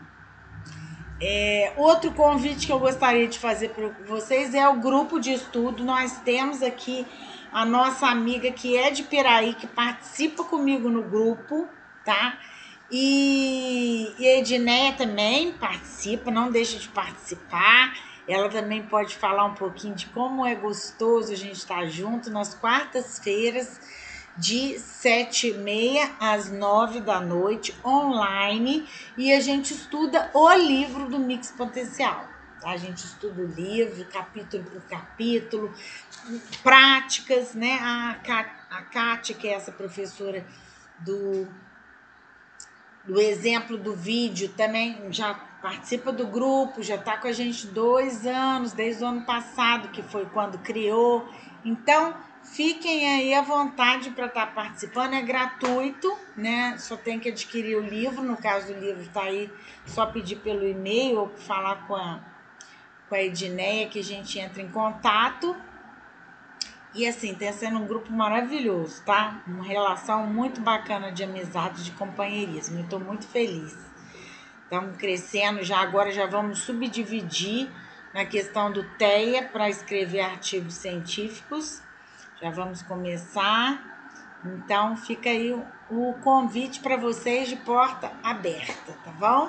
É, outro convite que eu gostaria de fazer para vocês é o grupo de estudo. Nós temos aqui a nossa amiga que é de Piraí, que participa comigo no grupo, tá? E, e a Edneia também participa, não deixa de participar. Ela também pode falar um pouquinho de como é gostoso a gente estar junto nas quartas-feiras, de sete e meia às nove da noite, online, e a gente estuda o livro do Mix Potencial. Tá? A gente estuda o livro, capítulo por capítulo, práticas, né? A, a Kátia, que é essa professora do, do exemplo do vídeo, também já participa do grupo, já está com a gente dois anos, desde o ano passado, que foi quando criou. Então, fiquem aí à vontade para estar participando, é gratuito, né? Só tem que adquirir o livro, no caso do livro está aí, só pedir pelo e-mail ou falar com a, com a Edneia que a gente entra em contato. E assim, está sendo um grupo maravilhoso, tá? Uma relação muito bacana de amizade, de companheirismo. Eu estou muito feliz. Estamos crescendo, já agora já vamos subdividir na questão do T E A para escrever artigos científicos. Já vamos começar. Então, fica aí o, o convite para vocês de porta aberta, tá bom?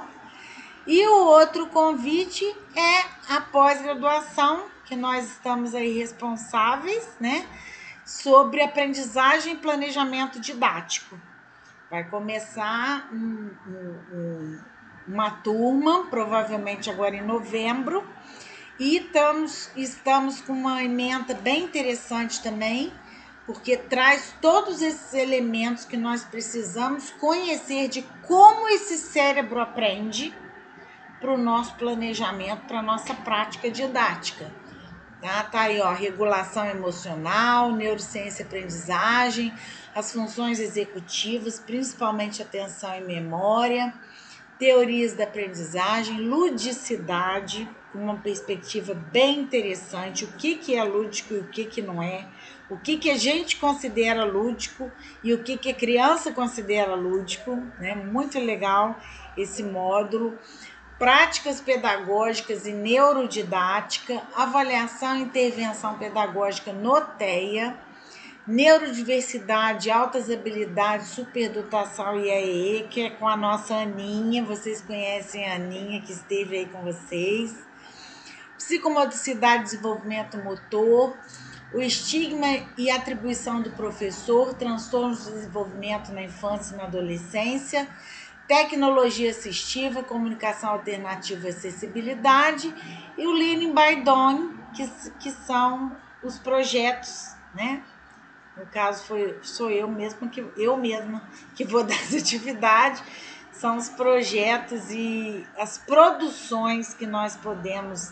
E o outro convite é a pós-graduação, que nós estamos aí responsáveis, né? Sobre aprendizagem e planejamento didático. Vai começar um, um, um, uma turma, provavelmente agora em novembro, e estamos, estamos com uma ementa bem interessante também, porque traz todos esses elementos que nós precisamos conhecer de como esse cérebro aprende para o nosso planejamento, para a nossa prática didática. Tá? Tá aí, ó, regulação emocional, neurociência e aprendizagem, as funções executivas, principalmente atenção e memória, teorias da aprendizagem, ludicidade, uma perspectiva bem interessante, o que, que é lúdico e o que, que não é, o que, que a gente considera lúdico e o que, que a criança considera lúdico, né? Muito legal esse módulo. Práticas pedagógicas e neurodidática, avaliação e intervenção pedagógica no T E A, neurodiversidade, altas habilidades, superdotação e A E E, que é com a nossa Aninha, vocês conhecem a Aninha que esteve aí com vocês, psicomotricidade e desenvolvimento motor, o estigma e atribuição do professor, transtornos de desenvolvimento na infância e na adolescência, tecnologia assistiva, comunicação alternativa e acessibilidade, e o Learning by Doing, que, que são os projetos, né? No caso, foi, sou eu mesma que, eu mesma que vou dar essa atividade, são os projetos e as produções que nós podemos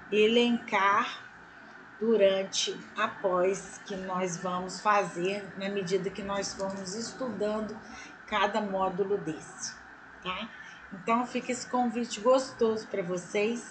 elencar durante, após que nós vamos fazer, na medida que nós vamos estudando cada módulo desse. Tá? Então, fica esse convite gostoso para vocês.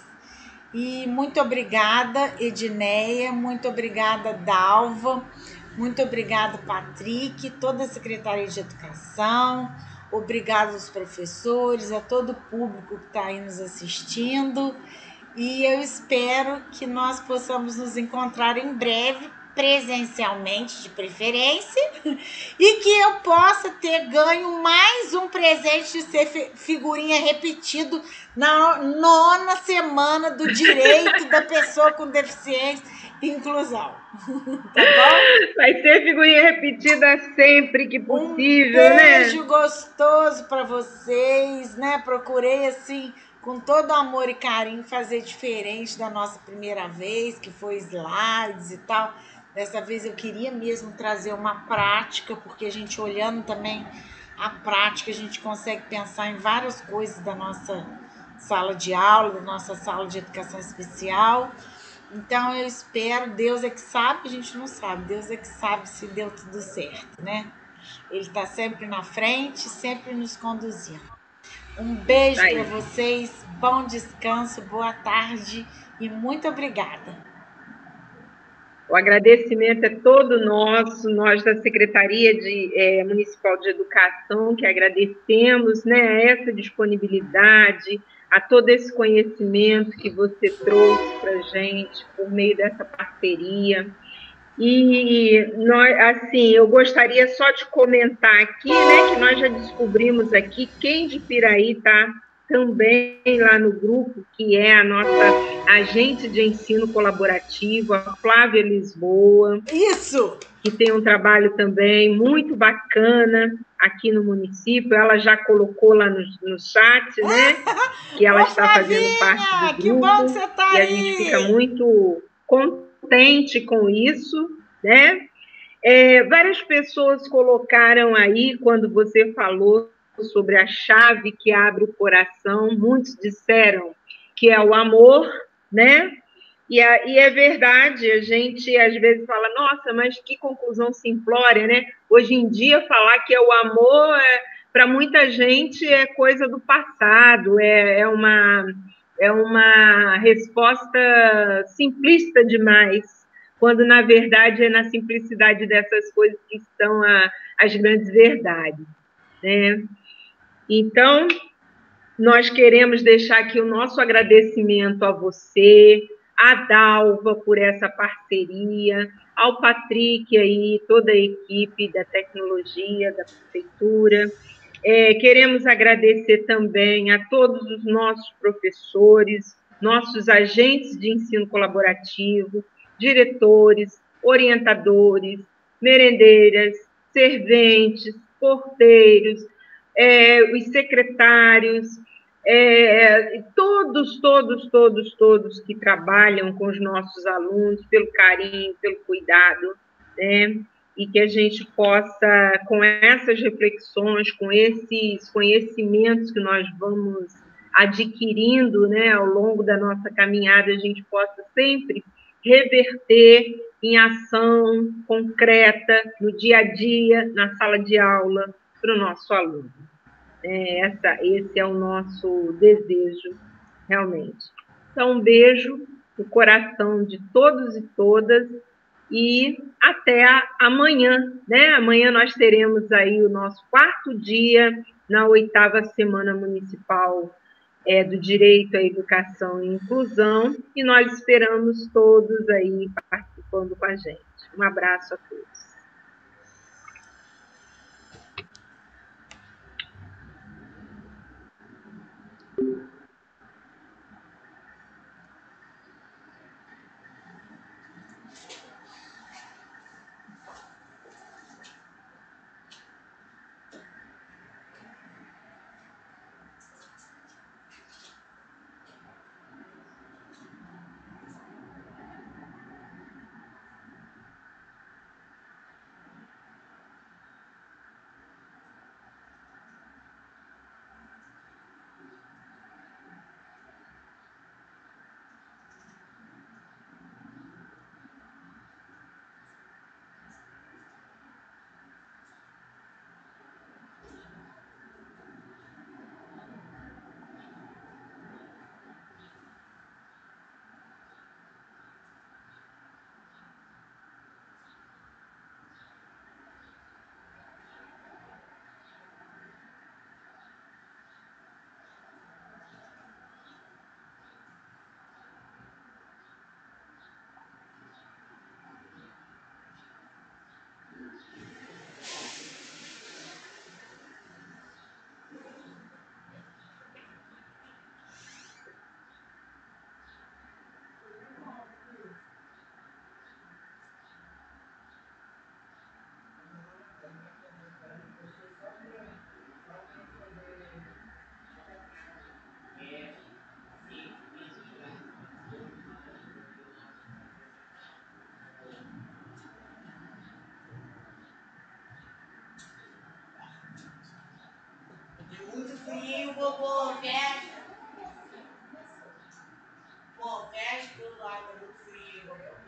E muito obrigada, Edneia, muito obrigada, Dalva, muito obrigada, Patrick, toda a Secretaria de Educação, obrigado aos professores, a todo o público que está aí nos assistindo. E eu espero que nós possamos nos encontrar em breve, presencialmente de preferência, e que eu possa ter ganho mais um presente de ser figurinha repetido na nona semana do direito da pessoa com deficiência e inclusão. Tá bom? Vai ser figurinha repetida sempre que possível, um beijo, né? Gostoso para vocês, né? Procurei assim com todo amor e carinho fazer diferente da nossa primeira vez, que foi slides e tal. Dessa vez eu queria mesmo trazer uma prática, porque a gente olhando também a prática, a gente consegue pensar em várias coisas da nossa sala de aula, da nossa sala de educação especial. Então eu espero, Deus é que sabe, a gente não sabe, Deus é que sabe se deu tudo certo, né? Ele está sempre na frente, sempre nos conduzindo. Um beijo para vocês, bom descanso, boa tarde e muito obrigada. O agradecimento é todo nosso, nós da Secretaria de, é, Municipal de Educação, que agradecemos, né, essa disponibilidade, a todo esse conhecimento que você trouxe para a gente por meio dessa parceria. E, nós, assim, eu gostaria só de comentar aqui, né, que nós já descobrimos aqui quem de Piraí está também lá no grupo, que é a nossa agente de ensino colaborativo, a Flávia Lisboa. Isso! Que tem um trabalho também muito bacana aqui no município. Ela já colocou lá no, no chat, né? Que ela Ô, está fazendo parte do grupo. Que bom que você tá e aí. a gente fica muito contente com isso, né? É, várias pessoas colocaram aí, quando você falou sobre a chave que abre o coração, muitos disseram que é o amor, né? E, a, e é verdade, a gente às vezes fala, nossa, mas que conclusão simplória, né? Hoje em dia, falar que é o amor, é, para muita gente, é coisa do passado, é, é uma, é uma resposta simplista demais, quando, na verdade, é na simplicidade dessas coisas que estão a, as grandes verdades, né? Então, nós queremos deixar aqui o nosso agradecimento a você, a Dalva por essa parceria, ao Patrick aí, toda a equipe da tecnologia, da prefeitura. É, queremos agradecer também a todos os nossos professores, nossos agentes de ensino colaborativo, diretores, orientadores, merendeiras, serventes, porteiros, é, os secretários, é, todos, todos, todos, todos que trabalham com os nossos alunos, pelo carinho, pelo cuidado, né? E que a gente possa, com essas reflexões, com esses conhecimentos que nós vamos adquirindo, né, ao longo da nossa caminhada, a gente possa sempre reverter em ação concreta, no dia a dia, na sala de aula, para o nosso aluno. É, essa, esse é o nosso desejo, realmente. Então, um beijo no coração de todos e todas e até amanhã, né? Amanhã nós teremos aí o nosso quarto dia na oitava Semana Municipal é, do Direito à Educação e Inclusão e nós esperamos todos aí participando com a gente. Um abraço a todos. Muito frio, vovô, fecha. Pô, fecha tudo lá, tá muito frio, vovô.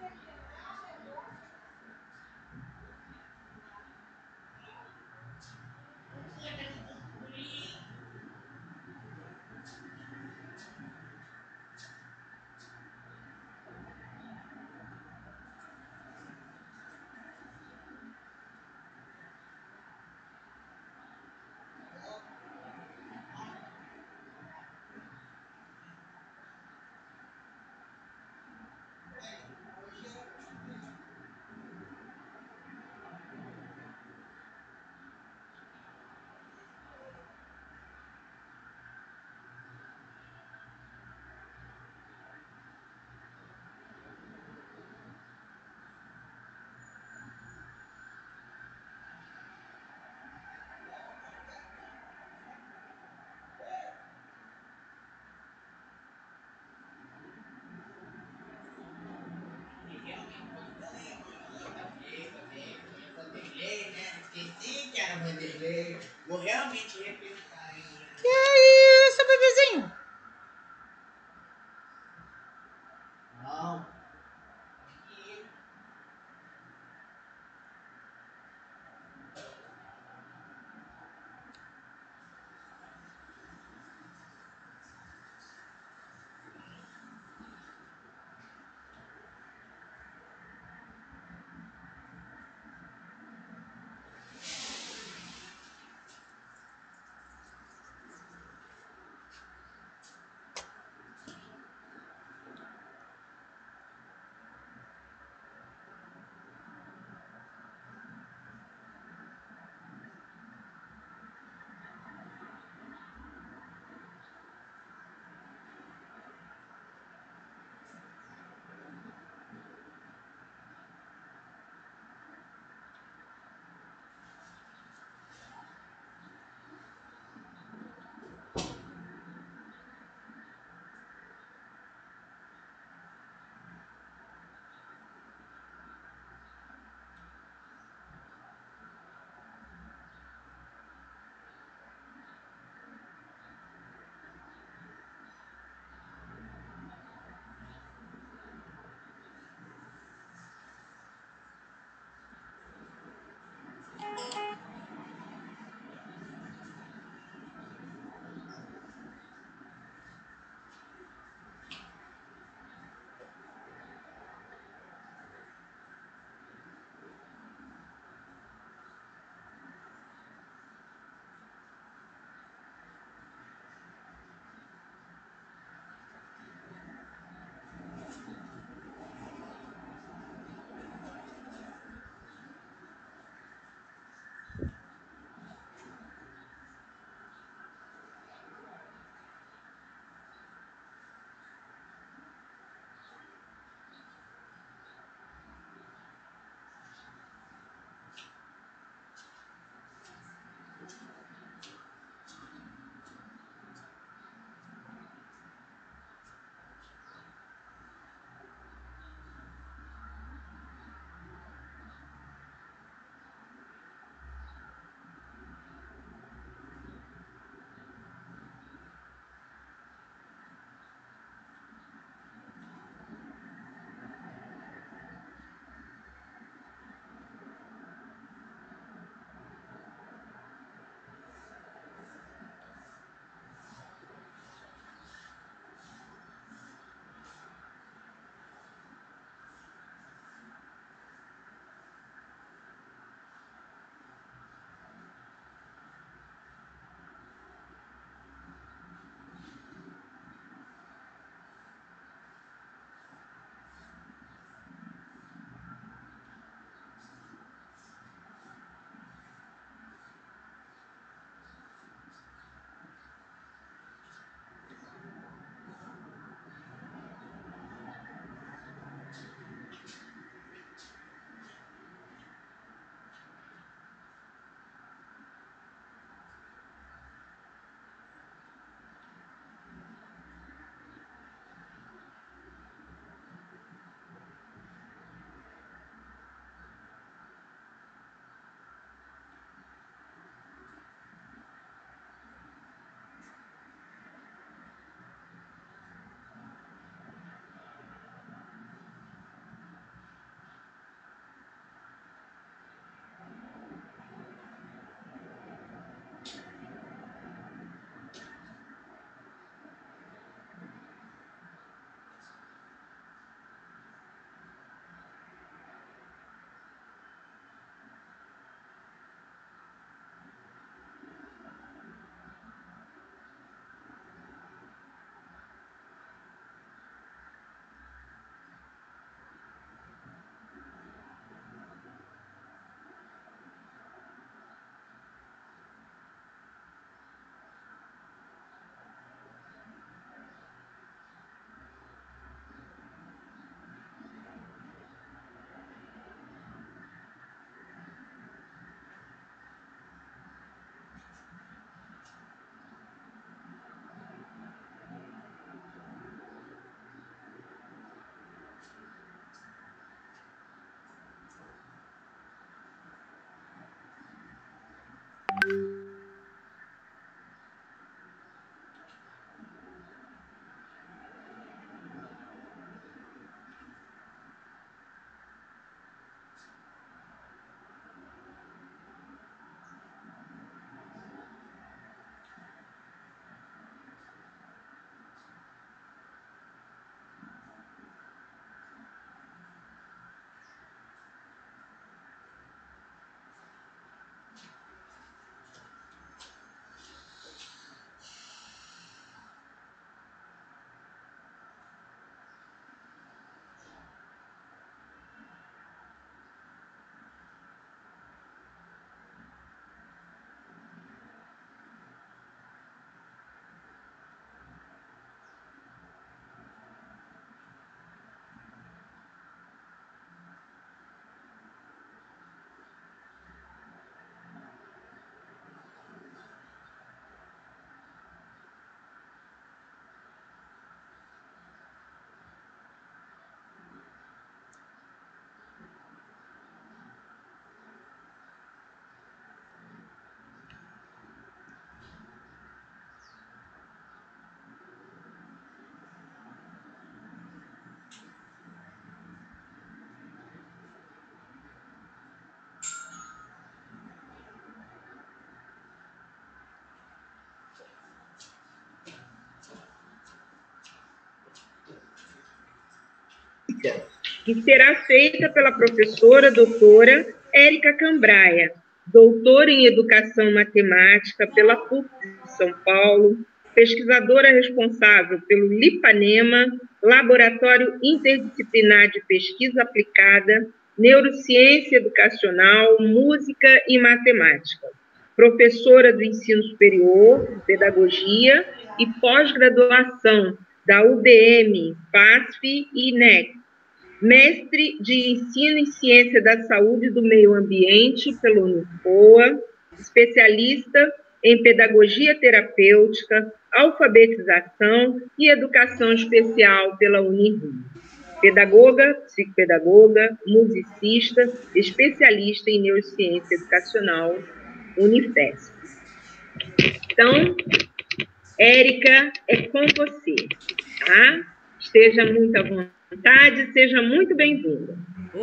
Vanderlei, né? Esqueci que era Vanderlei. Vou realmente repensar, hein? Que é isso, bebezinho? Não. Aqui. que será feita pela professora doutora Érica Cambraia, doutora em Educação Matemática pela P U C de São Paulo, pesquisadora responsável pelo LIPANEMA, Laboratório Interdisciplinar de Pesquisa Aplicada, Neurociência Educacional, Música e Matemática, professora do Ensino Superior, Pedagogia e Pós-Graduação da U B M, P A S F e I N E C, mestre de Ensino e Ciência da Saúde e do Meio Ambiente pelo Unifoa, especialista em Pedagogia Terapêutica, Alfabetização e Educação Especial pela Unirio. Pedagoga, psicopedagoga, musicista, especialista em Neurociência Educacional, Unifesp. Então, Érica, é com você, tá? Esteja muito à vontade, seja muito bem-vinda.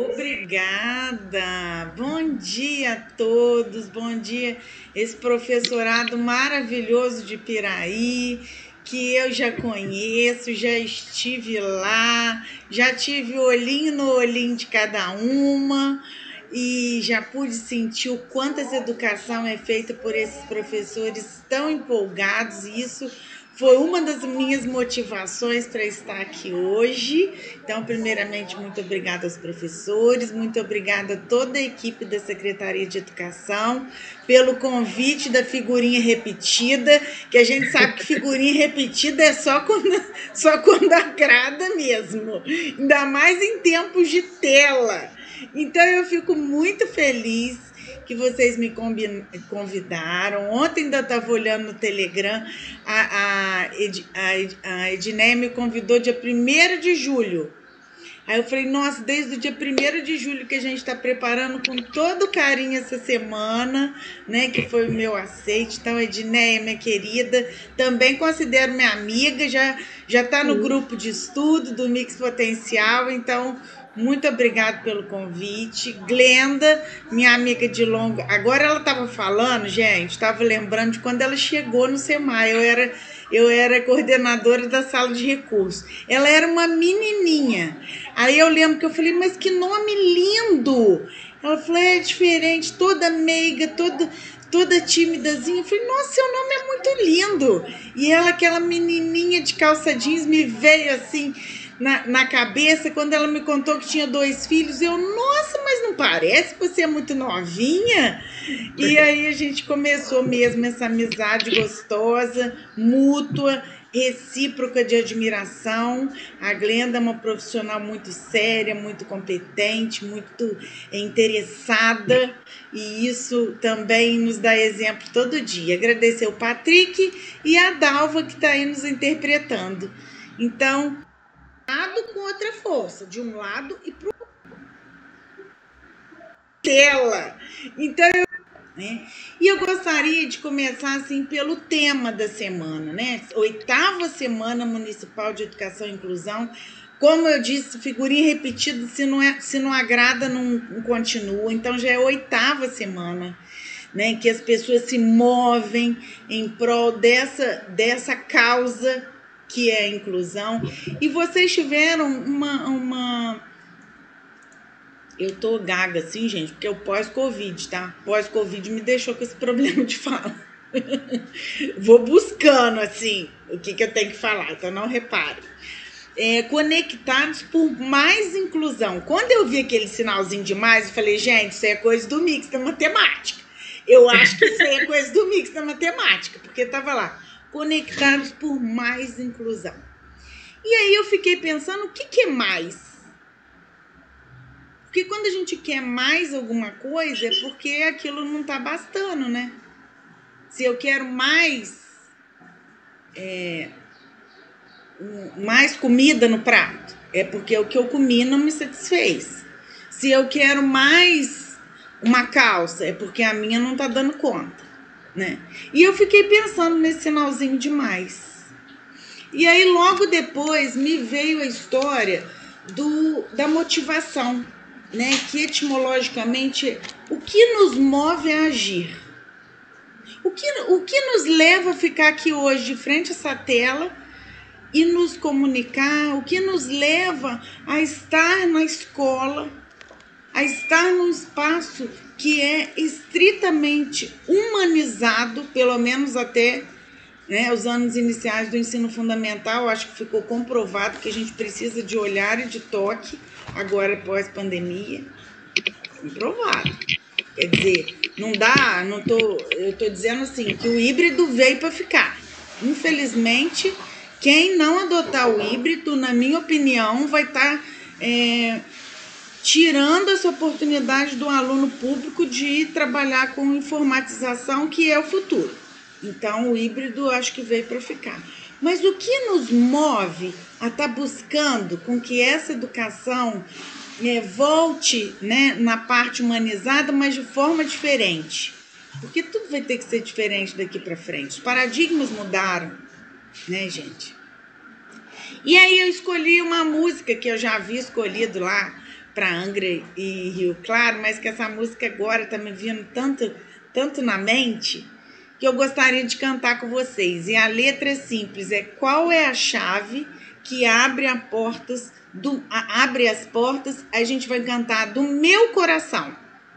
Obrigada! Bom dia a todos, bom dia esse professorado maravilhoso de Piraí, que eu já conheço, já estive lá, já tive olhinho no olhinho de cada uma e já pude sentir o quanto essa educação é feita por esses professores tão empolgados, e isso foi uma das minhas motivações para estar aqui hoje. Então, primeiramente, muito obrigada aos professores, muito obrigada a toda a equipe da Secretaria de Educação pelo convite da figurinha repetida, que a gente sabe que figurinha repetida é só quando, só quando agrada mesmo, ainda mais em tempos de tela. Então, eu fico muito feliz que vocês me convidaram. Ontem ainda estava olhando no Telegram, a, a, Ed, a, Ed, a Edneia me convidou dia primeiro de julho. Aí eu falei, nossa, desde o dia primeiro de julho que a gente está preparando com todo carinho essa semana, né, que foi o meu aceite. Então, Edneia, minha querida, também considero minha amiga, já já está no grupo de estudo do Mix Potencial, então muito obrigada pelo convite. Glenda, minha amiga de longo... Agora ela estava falando, gente, estava lembrando de quando ela chegou no SEMAI. Eu era, eu era coordenadora da sala de recursos. Ela era uma menininha. Aí eu lembro que eu falei, mas que nome lindo! Ela falou, é diferente, toda meiga, toda... toda timidazinha. Eu falei, nossa, seu nome é muito lindo. E ela, aquela menininha de calça jeans, me veio assim na, na cabeça quando ela me contou que tinha dois filhos. Eu, nossa, mas não parece, você é muito novinha. E aí a gente começou mesmo essa amizade gostosa, mútua, recíproca de admiração. A Glenda é uma profissional muito séria, muito competente, muito interessada, e isso também nos dá exemplo todo dia. Agradecer o Patrick e a Dalva, que está aí nos interpretando. Então, lado com outra força, de um lado e para o dela. Então, eu Né? E eu gostaria de começar assim pelo tema da semana, né? Oitava Semana Municipal de Educação e Inclusão. Como eu disse, figurinha repetida, se não, é, se não agrada, não, não continua. Então já é a oitava semana, né, que as pessoas se movem em prol dessa, dessa causa que é a inclusão. E vocês tiveram uma... uma Eu tô gaga, assim, gente, porque é o pós-Covid, tá? Pós-Covid me deixou com esse problema de fala. Vou buscando, assim, o que, que eu tenho que falar, então não repare. É, conectados por mais inclusão. Quando eu vi aquele sinalzinho de mais, eu falei, gente, isso é coisa do Mix da Matemática. Eu acho que isso aí é coisa do Mix da Matemática, porque tava lá, conectados por mais inclusão. E aí eu fiquei pensando, o que, que é mais? Porque quando a gente quer mais alguma coisa, é porque aquilo não tá bastando, né? Se eu quero mais, é, mais comida no prato, é porque o que eu comi não me satisfez. Se eu quero mais uma calça, é porque a minha não tá dando conta, né? E eu fiquei pensando nesse sinalzinho de mais. E aí, logo depois, me veio a história do, da motivação, né, que etimologicamente, o que nos move a agir? O que, o que nos leva a ficar aqui hoje de frente a essa tela e nos comunicar, o que nos leva a estar na escola, a estar num espaço que é estritamente humanizado, pelo menos até, né, os anos iniciais do ensino fundamental. Acho que ficou comprovado que a gente precisa de olhar e de toque, agora pós-pandemia. Comprovado. Quer dizer, não dá, não tô, eu estou dizendo assim, que o híbrido veio para ficar. Infelizmente, quem não adotar o híbrido, na minha opinião, vai estar... Tá, é, tirando essa oportunidade do aluno público de trabalhar com informatização, que é o futuro. Então, o híbrido acho que veio para ficar. Mas o que nos move a estar buscando com que essa educação é, volte, né, na parte humanizada, mas de forma diferente? Porque tudo vai ter que ser diferente daqui para frente. Os paradigmas mudaram, né, gente? E aí eu escolhi uma música que eu já havia escolhido lá para Angra e Rio Claro, mas que essa música agora está me vindo tanto, tanto na mente, que eu gostaria de cantar com vocês. E a letra é simples, é: qual é a chave que abre, a portas do, a, abre as portas, a gente vai cantar, do meu coração.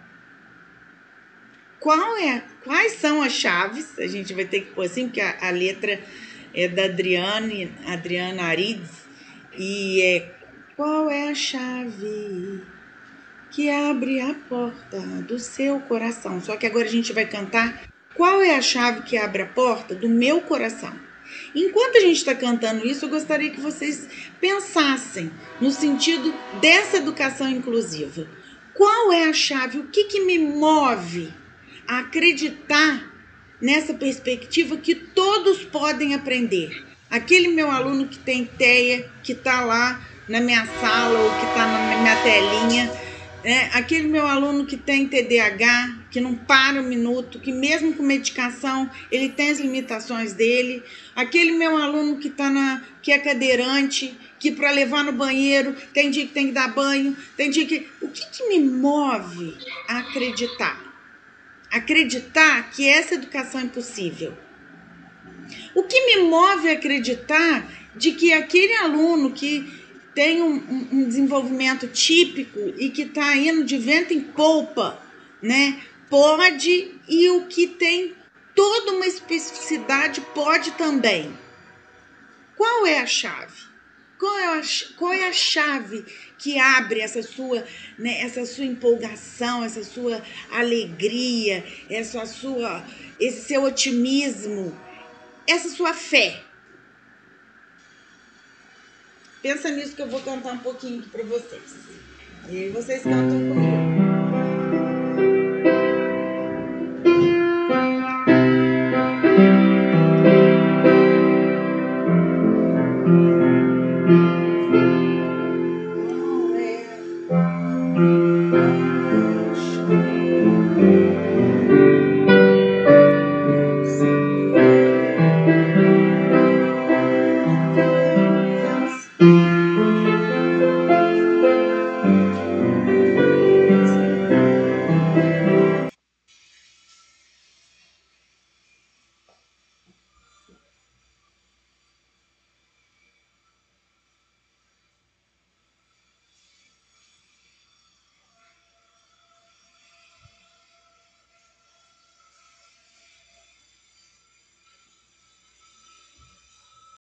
Qual é, quais são as chaves? A gente vai ter que pôr assim, porque a, a letra é da Adriane, Adriana Arides, e é: qual é a chave que abre a porta do seu coração? Só que agora a gente vai cantar: qual é a chave que abre a porta do meu coração? Enquanto a gente está cantando isso, eu gostaria que vocês pensassem no sentido dessa educação inclusiva. Qual é a chave? O que, que me move a acreditar nessa perspectiva que todos podem aprender? Aquele meu aluno que tem TEA, que está lá na minha sala ou que está na minha telinha, né? Aquele meu aluno que tem T D A H, que não para um minuto, que mesmo com medicação ele tem as limitações dele, aquele meu aluno que, tá na, que é cadeirante, que para levar no banheiro tem dia que tem que dar banho, tem dia que... O que, que me move a acreditar? Acreditar que essa educação é possível. O que me move a acreditar de que aquele aluno que tem um, um, um desenvolvimento típico e que está indo de vento em polpa, né, pode, e o que tem toda uma especificidade pode também. Qual é a chave? Qual é a, qual é a chave que abre essa sua, né, essa sua empolgação, essa sua alegria, essa sua, esse seu otimismo, essa sua fé? Pensa nisso que eu vou cantar um pouquinho aqui para vocês. E aí vocês cantam comigo.